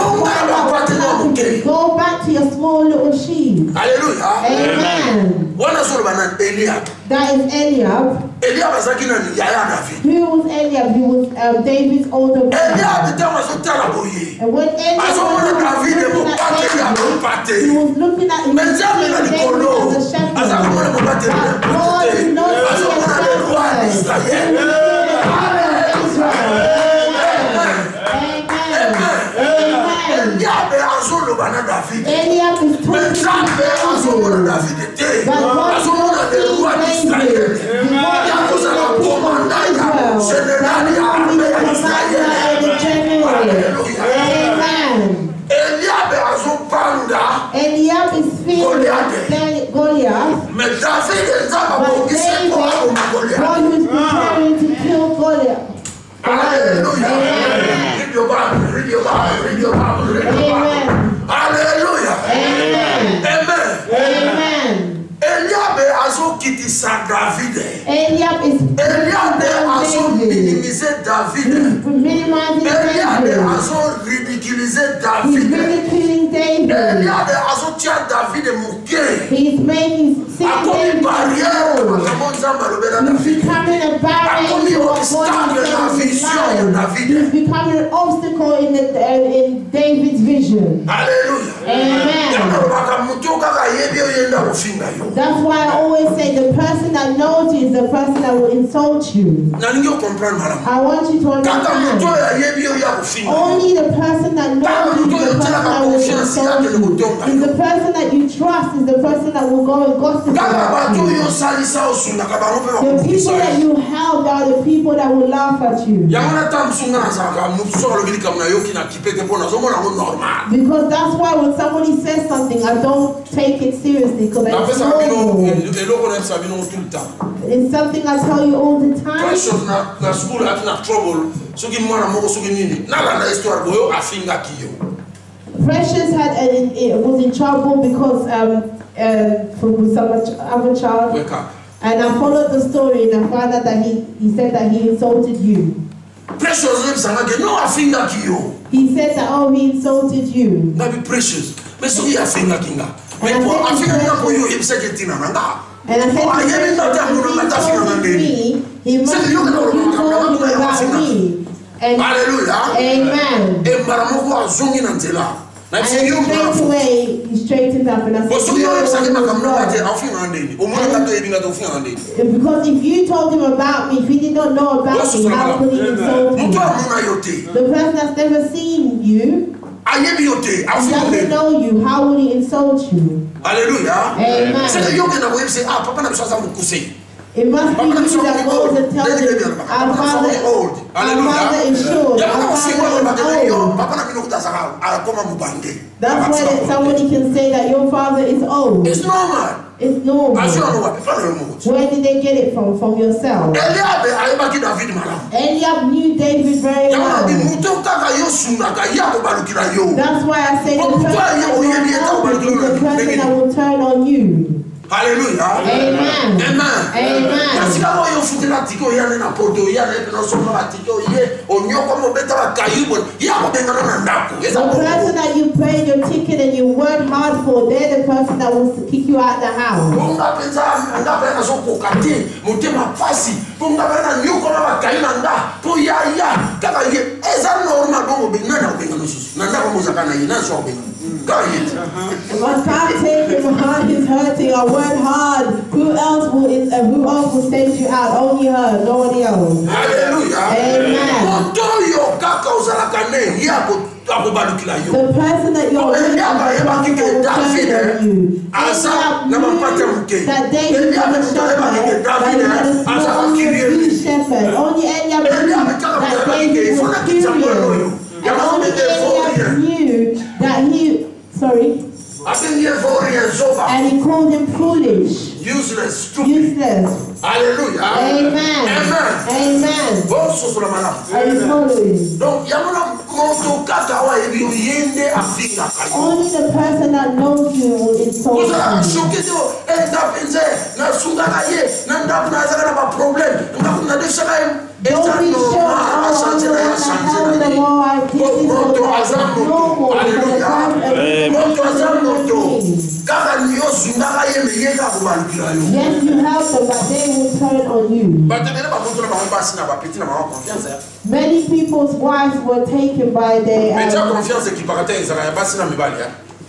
go back to your small little sheep. Alléluia. Amen. Eliab. That is Eliab. Eliab was like David. Who was Eliab? He was um, David's older brother. And when Eliab he was looking at him, he was David as a shepherd. But God did not see a shepherd. Israel. Eliab is talking to David. But God did not see David. Eliab is fearing Goliath, but David, God was preparing to kill Goliath. Hallelujah. Read your Bible, read your Bible, read your Bible, read your Bible. Hallelujah. Amen. Amen. Amen. Eliab azo kiti sa David. Eliab is Eliab azo minimiser David. minimizing Eliab David. azo ridiculiser He's David. ridiculing David. Eliab azo tia David moqué. He's making six David low. He's becoming a barrier to what God is He's becoming an obstacle in, the, uh, in David's vision. Hallelujah. Amen. That's why I always say the person that knows you is the person that will insult you. I want you to understand. Only the person that knows you is the person that will insult you. Is the person that you trust is the person that will go and gossip about you. The people that you help are the people that will laugh at you. Because that's why when somebody says something, I don't take it seriously because it's normal. It's something I tell you all the time. Precious had uh, it was in trouble because um uh for some other child. And I followed the story and I found out that he he said that he insulted you. Precious no I think that you. He said that oh he insulted you. That be precious. But so he I think that kinga. But I think that you him say tina nanga. And I said oh, he told me he must have told him about me. And hallelujah. Amen. And straight away, he straightened up and I said, because if you told him about me, if he did not know about me, how could he insult me? The person that's never seen you, he doesn't know you, how would he insult you? Hallelujah. Amen. It must be you that goes and tells him, our father, our father is short, our father is old. That's why that somebody can say that your father is old. It's normal. It's normal. Where did they get it from? From yourself. Eliab knew David very well. That's why I say the person, the person that will turn on you. Hallelujah. Amen. Amen. Amen. The person that you paid your ticket and you worked hard for, they're the person that will kick you out of the house. If I can't take him hard, he's hurting. I worked hard. Who else will it, uh, who else will send you out? Only her, nobody else. Hallelujah. Amen. The person that you're with is the person that will turn on you. That David was a shepherd, that he had a small huge shepherd. Only Eliab knew that David was curious. And only Eliab knew that he, sorry, and he called him foolish. Useless, stupid. Useless. Hallelujah. Amen. Amen. is following. Donc, il y a mon moto kakawa et puis yende afinga. Only the person that knows you will insult Vous avez you. choqué de enda penze na sunga kaye na ndaku na zaka na problème. Ndaku na desha kaye. Don't be sure, oh, I'm the one that held the wall, I did this, but that's normal for the time of Moto azam moto. Kaka niyo sunga kaye me yega kubalikira yo. yes, you help them, but they will turn on you. Batebele ba moto na ba mbasi na ba petit na ba confiance. Many people's wives were taken by their Mais tu as um, confiance qui paraît ezala ya basi na mibali ya.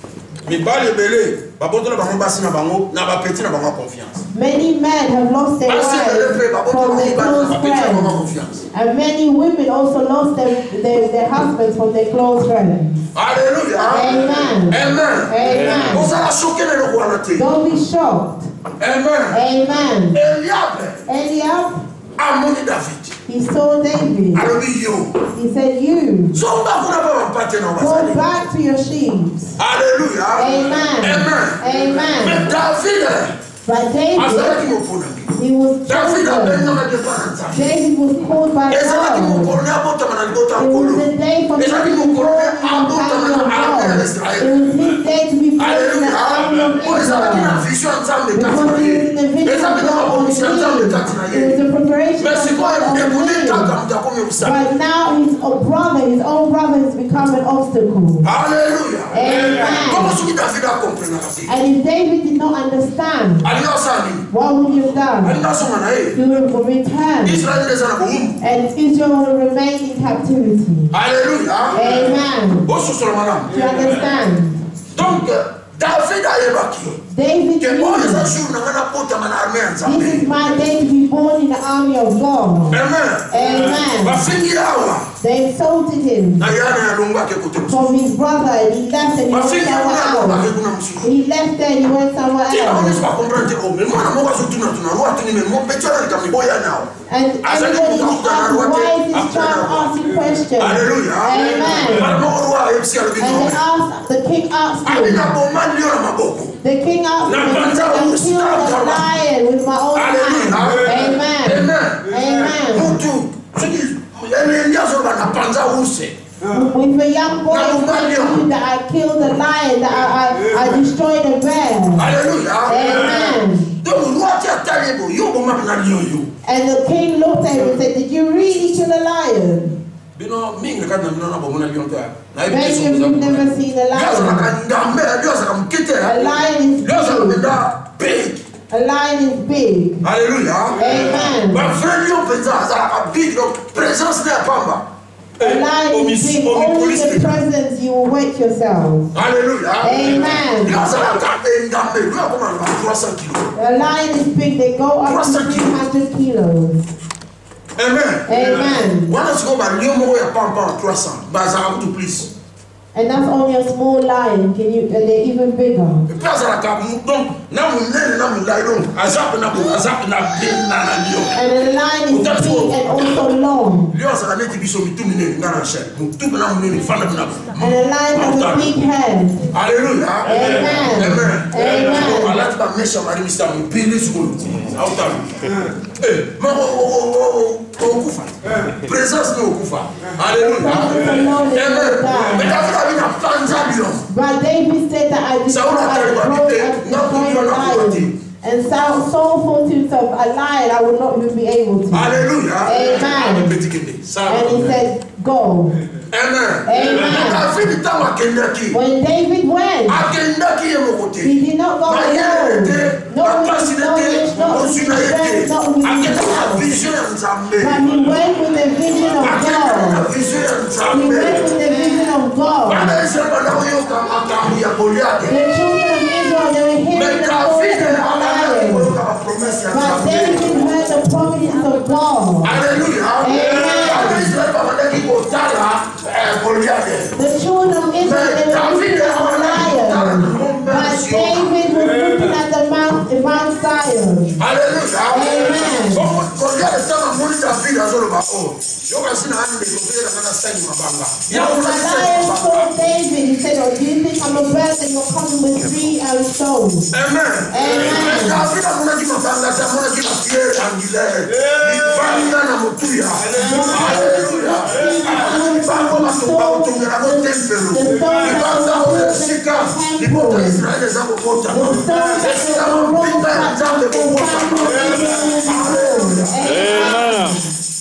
Mibali ebele ba boto na ba mbasi na bango na ba petit na ba confiance. many men have lost their wives from their close friends. And many women also lost their, their, their husbands from their close friends. Alléluia. Amen. Amen. Amen. On s'en a choqué le roi noté. Don't be shocked. Amen. Amen. Eliab Eliab, a moni David. he saw David. Alors yo. He said, you, Zonga kuna ba mpate na go basali. back to your sheep. Alléluia. Amen. Amen. Amen. Mais David But David, azalaki mopona. he was David chosen. abenga defanza. David was called by Ezalaki God. mokolo na bota na bota It was nkolo. the day for him to be Ezalaki born in mokolo the na bota family of na arme God. ya It Israël. was his day to be born in the Alléluia. family of Oh, ezalaki na Israel. vision nzambe Because kati na he ye. was in the vision of Ezalaki na God on makomisi ya nzambe kati na him. It was ye. the preparation Mais of sikoyo God on ekoni kaka him. mutakomi obusaka. But now his own brother, his own brother has become an obstacle. Alléluia. Amen. Comment soki David a compris na kasi? And if David did not understand, Alina osani. what would you have done? Alina songa na ye. He would have returned. Israël eza na boum. And Israel will remain in captivity. Alléluia. Amen. Bososola malamu. Do you understand? Donc David ayebaki. David Que bon knew, eza jour na ngana pota mana armée ya this nzambe. is my day to be born in the army of God. Amen. Amen. Bafingi awa. They insulted him Na yana ya lunga ke kote. from his brother, and he left and he went Bafingi somewhere awa na else. kuna msusu. He left there and he went somewhere Tia on else. pas comprendre oh mais moi na moka so tuna tuna roi tuni mais mon petit na kami boya nao. And everybody is asking, why is this child asking questions? Alléluia. Amen. Para mo roi yepsi And they asked, the king asked Alina him, bomba ndio na maboko. the king asked him, I killed a lion with my own hands. Amen. Amen. Mutu. Siki Elia zo na panza use. With a young boy saying that I killed a lion, that I, I, I destroyed a bear. Alléluia. Amen. Donc roi ti atalebo yo bomba na lion yo. And the king looked at him and said, did you really kill a lion? Bino mingi kana mino na bomba na lion ta. Na ibi Many so of you have never seen a Lion lion. na ndambe ndio saka mkite. A lion is Lion big. na big. A lion is big. Alléluia. Amen. Ba frère lion penza za a big donc présence na pamba. A lion is big. Only the presence you will wet yourself. Alléluia. Amen. Lion za ka ndambe ndio kama na three hundred kilos. A lion is big. They go up to three hundred kilos. Amen. Amen. Wana siko ba lion moko ya pampa three hundred. Ba za to please. And that's only a small lion. Can you? And they're even bigger. Place la ka donc na munene na mulai donc azap na ko azap na bien na na lion. And the lion is big and also long. Lion za na biso mitu minene na na chef. Mutu na munene fana na. And the lion has a big head. Alléluia. Amen. Amen. Amen. Allah ta mesha mari mista mu pili sukulu. Auta. Eh, ma o o o kufa. Présence no kufa. Alléluia. Amen. Mais ta vie na panza lion. But David said that I destroyed, I broke, I destroyed a lion. And Saul, Saul thought to himself, a lion I would not even be able to. Alléluia. Amen. And he said, go. Amen. Amen. When David went, he did not go alone. No knowledge, not strength, not wisdom. But he went with the vision of God. He went with the vision of God. The children of Israel, they were hearing the stories of Goliath. But David heard the promises of God. Amen. The children of Israel, they were looking at Goliath. But David was looking at the Mount, the Mount Zion. Amen. oh, yoka sina handi nikopele na kana sani mabanga. Ya When kuna Goliath sani saw mabanga. David, he said, oh, do you think I'm a bird and you're coming with three um, stones? Amen. Amen. David amuna ki mabanga, amuna ki Pierre angulaire. Ibanga na mutuya. Hallelujah. Ibanga matumba utungera ko tempelo. Ibanga unesika. Ibota Israeli zako kota. Esika mpinga nzambe kota. Hallelujah. Amen.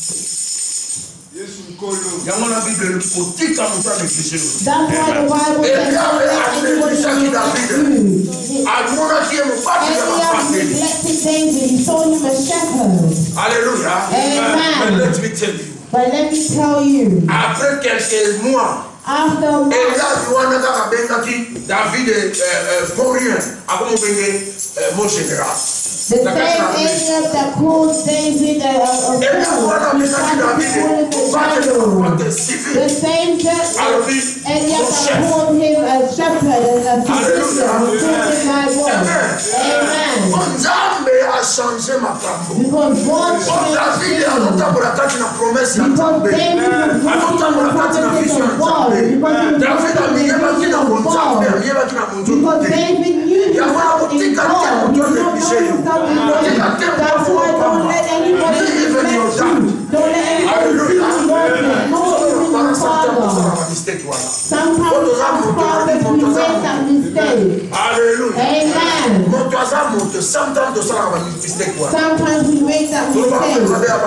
Yamana Bible kotika mutane kishiro. That's why the Bible says, don't let anyone neglect you. Almona kie mufati ya Eliab mafati. neglected David, he saw him as shepherd. Hallelujah. Amen. But let me tell you. But let me tell you, Après quelques mois, after a month, Eliab wana kaka benga ki David pour rien. Akomo benge mon général. the same Eliab that called David a, a, a Eliab fool, wana he benga ki tried to David call him pour a battre general. le civil. The same judge, Alobi Eliab mon that chef. called him a shepherd and a physician, who called him my boy. Amen. Nzambe a changé makambo. Because one Oh, David anotambola kati na promesse ya Because Nzambe. David was Anotambola kati na vision ya Nzambe. David amiyebaki na Nzambe, amiyebaki na Because Nzambe. David knew he Ya wana was in kutika God. tempo He tuone did not know visheyo. himself in God. Kutika tempo That's why don't let anybody Even your neglect dad. you. Don't let anybody Hallelujah. see you working. Not even Mara your sometimes father. tuna mistake wana. Sometimes some fathers we make that mistake. Hallelujah. Amen. Moto aza moto, sometimes tosala ba mistake wana. Sometimes we make that mistake.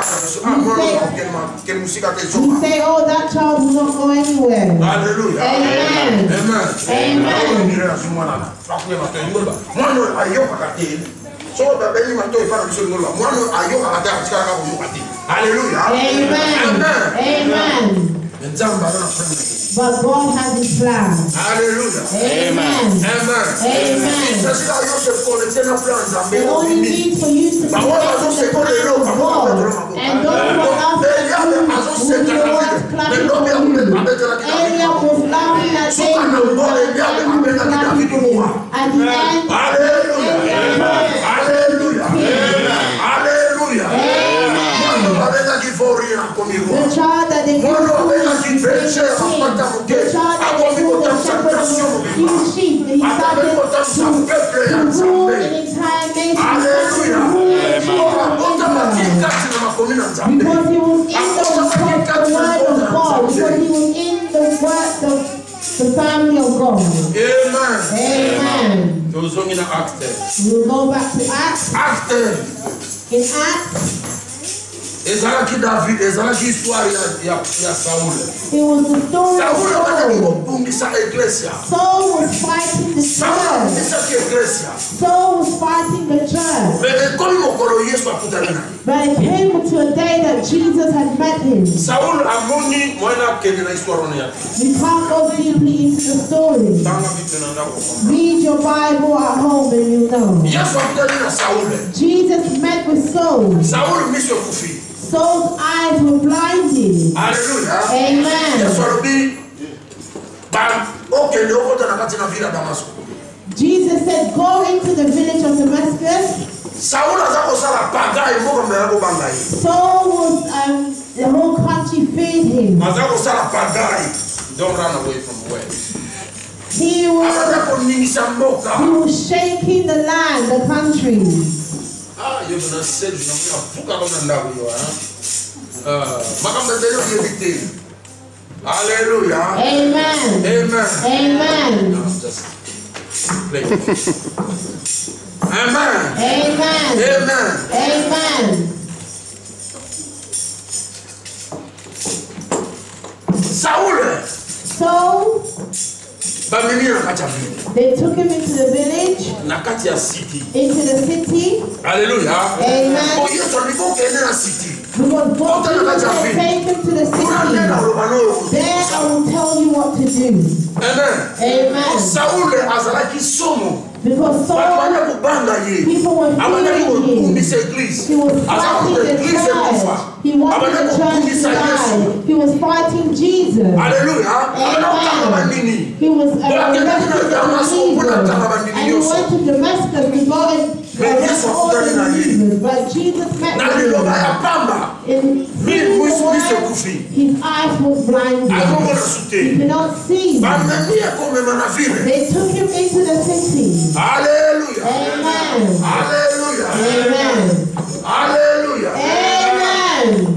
We say, oh, that child will not go anywhere. Hallelujah. Amen. Amen. Amen. Mwana ayoka katele. So baba ni mato ifana biso ngola. Mwana ayoka katele atikala ka kuyoka te. Hallelujah. Amen. Amen. Nzamba na frame. But God has his plan. Hallelujah. Amen. Amen. Amen. Sasa la yo se connecter na plan Nzambe. The only need for you to Ba wana zo se connecter connect na with God. And those who are laughing at you will be the ones clapping for you. Eliab was laughing at David, and clapping for him. At the end, Hallelujah. Hallelujah. Hallelujah. the child that they gave food became the child that they told the shepherd of few sheep, he started to, to rule an entire nation. Hallelujah. Because he was in the, the word of God, because he was in the word of the family of God. Amen. Amen. We'll go back to Acts. Acte. In Acts, Ezalaki David, ezalaki histoire ya ya ya Saul. it was the story of Saul abana Saul. kubungisa iglesia. Saul was fighting the Saul church. abungisa iglesia. Saul was fighting the church. Mais comme mokolo Yesu akutana naye. But it came to a day that Jesus had met him. Saul amoni mwana kende na histoire yake. We can't go deeply into the story. Tanga vitu na ndako. Read your Bible at home and you'll know. Yesu akutana na Saul. Jesus met with Saul. Saul misio kufi. Saul's eyes were blinded. Hallelujah. Amen. Yesu arubi ba okende okota na kati na vila Damasco. Jesus said, go into the village of Damascus. Saul azako sala pagai moko mbele bangai. Saul was, um, the whole country feared him. Azako sala pagai. Don't run away from where. He was, Azako ningisha mboka. he was shaking the land, the country. Ah, you're gonna say you know fuka kama ndawo yo ah. Makamba zero yebite. Hallelujah. Amen. Amen. Amen. No, just play. Amen. Amen. Amen. Amen. Saul. So Bamini na kati ya vile. they took him into the village, Na kati ya city. into the city, Hallelujah. Amen. Oh, Yesu alikuwa kende na city. because God said, take him to the Kuna nena city. robano yo. There I will tell you what to do. Amen. Amen. Saul azalaki somo. Because Saul, Abana kubanga ye. people were Abana fearing him. kukumbisa eglise. He was Azakuta fighting the eglise kufa. church. He wanted Abana the church to kukumbisa Yesu. die. He was fighting Jesus. Hallelujah. Abana kutanga Amen. bandini. He was uh, Bora kenda arrested kuna for Damascus, evil. kuna kutanga bandini And he yoso. went to Damascus to go and to arrest all the believers, but Jesus met Na them. liloba ya pamba. In Mimi mwisi the mwisi word, kufi. his eyes were blinded. Agongo na He sute. could not see. Bamemia kome manavile. They took him into the city. Hallelujah. Amen. Hallelujah. Amen. Hallelujah. Amen.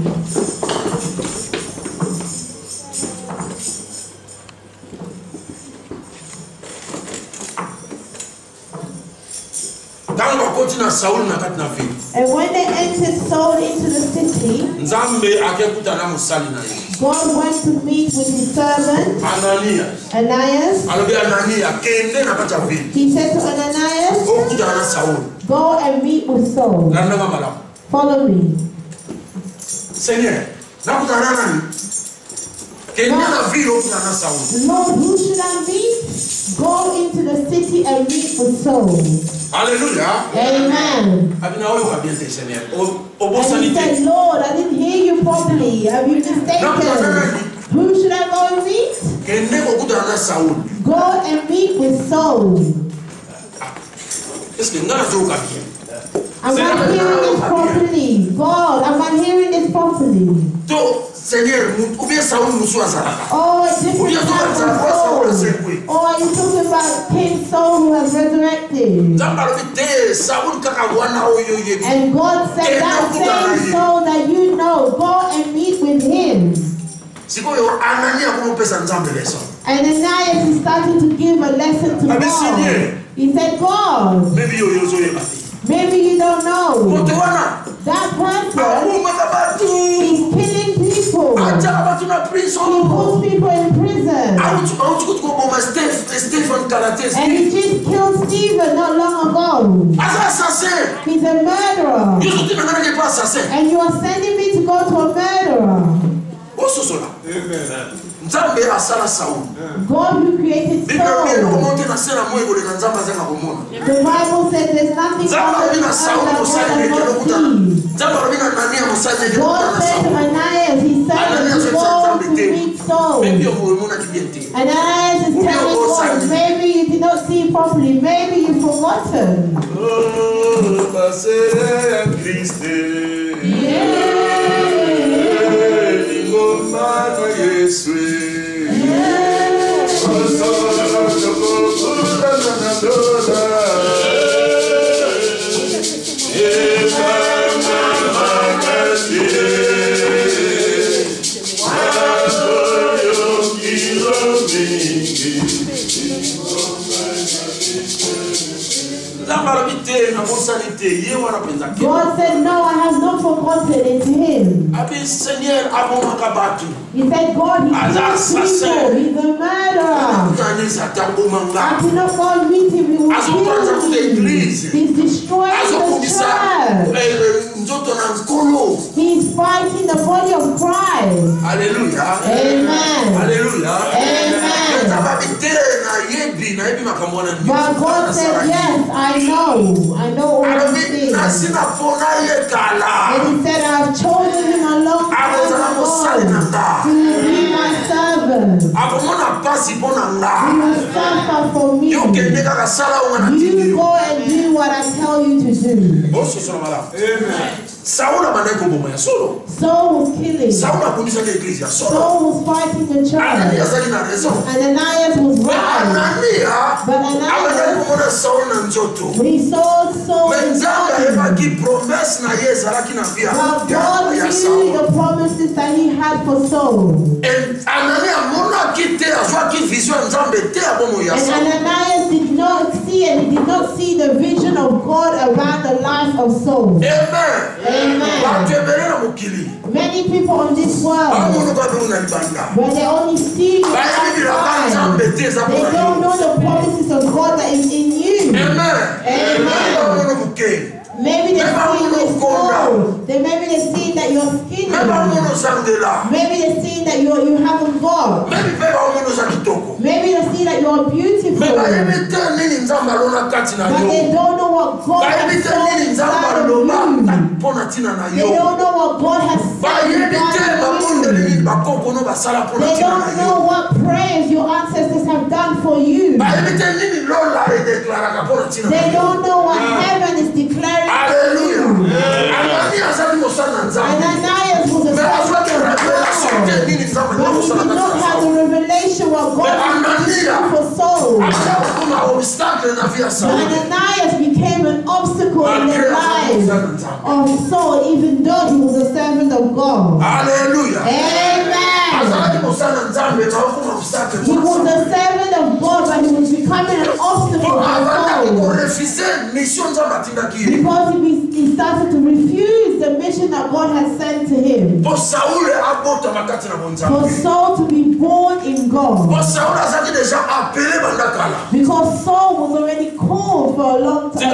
Tangu wakoti na Sauli na kati na vile. And when they entered Saul into the city, Nzambe akekuta na musali na yeye. God went to meet with his servant Ananias. Ananias. Alobi Anania kende na kati ya vile. He said to Ananias, Okuta na Sauli. go and meet with Saul. Na ndanga malamu. Follow me. Seigneur, nakuta na nani? Kende na vile okuta na Sauli. Lord, who should I meet? Go into the city and meet with Saul. Hallelujah. Amen. Abina oyo kabiente Seigneur. Obo And he sanite. said, Lord, I didn't hear you properly. Have you mistaken? Who should I go and meet? Kende okuta na Sauli. Go and meet with Saul. Est-ce que ngana zo kabia? Am I hearing this properly? God, am I hearing this properly? To Seigneur, ou bien Sauli musu azaraka. Oh, a different type of Saul. Or are you talking about King Saul who has resurrected? And God said, that same Saul that you know, go and meet with him. And Ananias is starting to give a lesson to God. He said, God, maybe you don't know. That person is killing people. He puts people in prison. And he just killed Stephen not long ago. He's a murderer. And you are sending me to go to a murderer. God who created Saul. The Bible says there's nothing other than God said to Ananias, he said to go to meet Saul. And Ananias is telling God, maybe you did not see properly, maybe you've forgotten. God said, no, I have not forgotten it to him. He said, God, he kills people. He's a murderer. I cannot go and meet him. He will kill me. He's destroying the church. He's fighting the body of Christ. Hallelujah. Amen. Hallelujah. Amen. But God said, yes, I know. I know all these things. And he said, I have chosen him a long time ago to be my servant. He will suffer for me. You go and do what I tell you to do. Amen. Saul was killing. Saul was fighting the church. And Ananias was right. But Ananias, he saw Saul in God. But God knew the promises that he had for Saul. And Ananias did not see and he did not see the vision of God around the life of Saul. Amen. Amen. Many people on this world, when they only see you outside, they don't know the promises of God that is in you. Amen. Amen. Maybe they see your soul. They maybe they see that you're skinny. Maybe they see that you you haven't got. Maybe they see that you're beautiful. But they don't know what God has done inside of you. They don't know what God has said inside of you. They don't know what prayers your ancestors have done for you. They don't know what heaven is declaring Ananias was a servant of God. But he did not have the revelation what God was doing for Saul. But Ananias became an obstacle in the life of Saul, even though he was a servant of God. Hallelujah. Amen. He was a servant of God, but he was becoming an obstacle for Saul. Because he, he started to refuse the mission that God had sent to him. For Saul to be born in God. Because Saul was already called for a long time.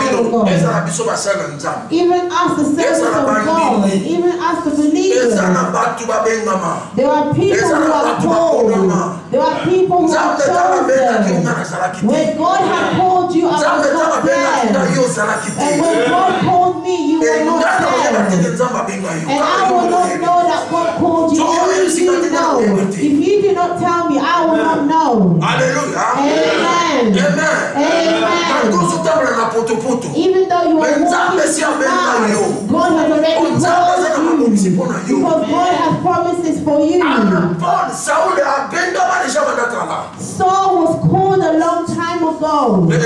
Even as the servants of God, even as the believers, there are people who are called. There are people who are chosen. When God had called you, I was not there. And when God called me, you were not there. And I will not know that God called you. Only you know. If you do not tell me, I will not know. Hallelujah. Amen. Amen. Even though you are walking in life, God has already called you. Because God has promises for you. Saul was called a long time ago. But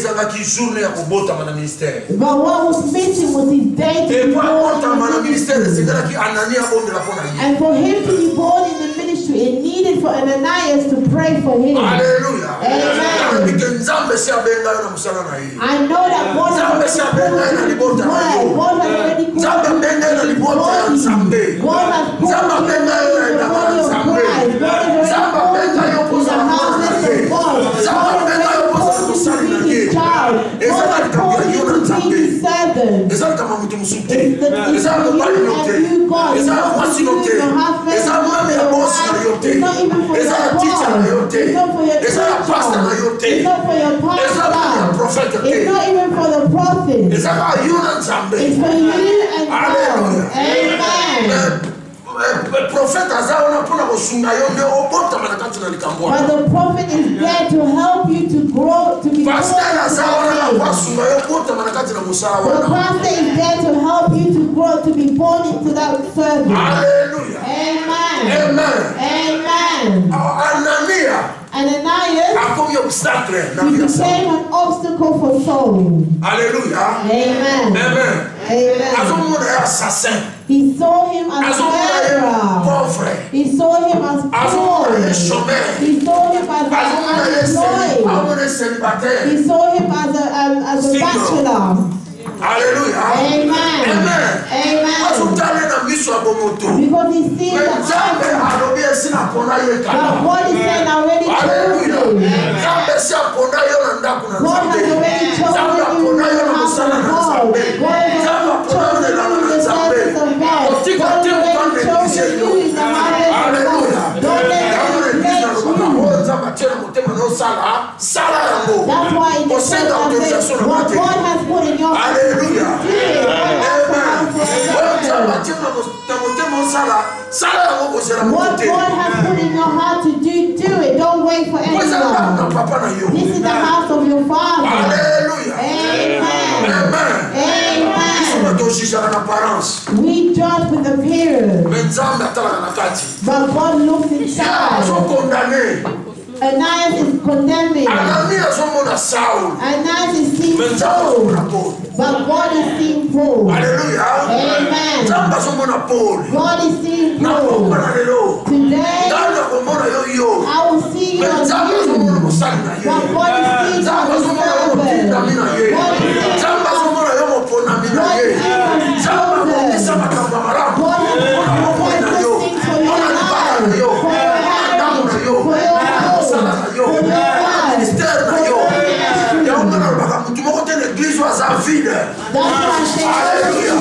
what was missing was his day to be born in the ministry. And for him to be born in the ministry, it needed for Ananias to pray for him. Hallelujah. Amen. I know that God has already called you. God has already called you. God has called you in the body of Christ. God has already called you in the house of God. God has already called you to be his child. God has called you to be his servant. It's the difference between you and you, God. It's not for you, your husband, your wife. It's not even for your boss. It's not for your teacher. It's not for your pastor. It's not even for the prophet. It's for you and God. Amen. But the prophet is there to help you to grow, to be born. The pastor is there to help you to grow, to be born into that service. Hallelujah. Amen. Amen. Amen. Ananias, Ananias, he became an obstacle for Saul. Hallelujah. Amen. Amen. Amen. He saw him as a murderer. He saw him as poor. He saw him as unemployed. He saw him as a, um, as a bachelor. Hallelujah. Amen. Amen. Amen. Because he sees that God is saying, I already chose you. God has already chosen you in the house of God. God has already chosen you in the service of God. God has already chosen you in the harvest of God. Don't let them break you. That's why in the church I say, what God has put in your heart, hallelujah. do it. What God has put in your heart to do, do it. Don't wait for anyone. This is the house of your Father. Hallelujah. Amen. Amen. Amen. We judge with appearance, but God looks inside. Ananias is condemning. Ananias is seeing Paul, but God is seeing Paul. Hallelujah. Amen. God is seeing Paul. Today, I will see you as you. But God is seeing you as a servant. God is seeing you as chosen. God has purpose things for your life, for your marriage, for your house, for your life, for your ministry. That's why I say, hallelujah.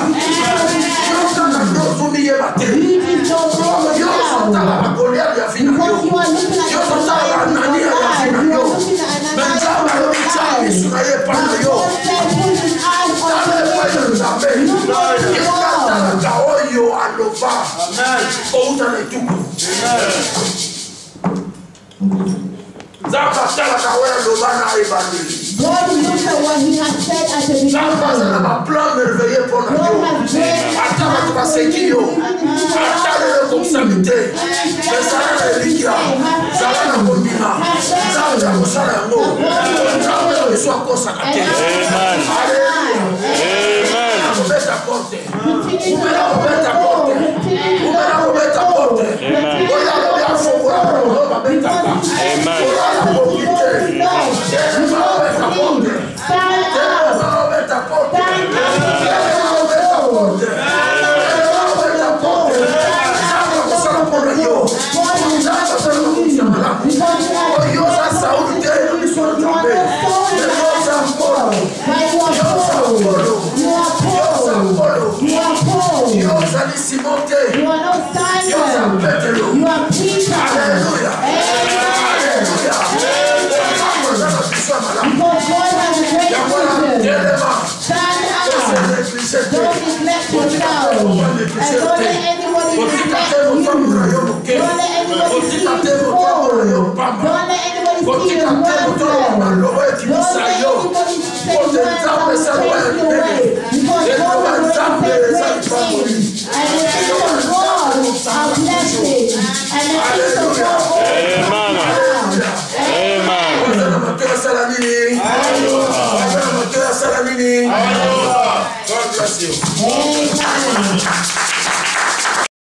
You just don't know now. Because you are looking at the life of your life. You are looking at Ananias of your life. But God said, put his eyes on you. Look at the God looks at what He has said at the Ça va beginning. dans ma plan merveilleux pour la God vie. has great Attends, tu vas séquiller. Attends, comme ça, mais ça va être liquide. Ça va être combina. Ça va être comme ça, là, ça va être soit consacré. Alléluia. Ouvre ta porte. Ouvre ta porte. Ouvre ta porte. Regarde bien, faut voir. On va mettre ta porte. On va profiter. Ouvre ta porte. Ouvre ta porte. You are not Simon. You are Peter. Hallelujah. Because God has a great vision. Stand up. Don't neglect yourself. And don't let anybody neglect you. Don't let anybody see you fall. Don't let anybody see your work. Don't let anybody say you are taking your way. Because God has already said great things. And the things of God are blessing. And the things of God Amen. Amen. God bless you. Amen.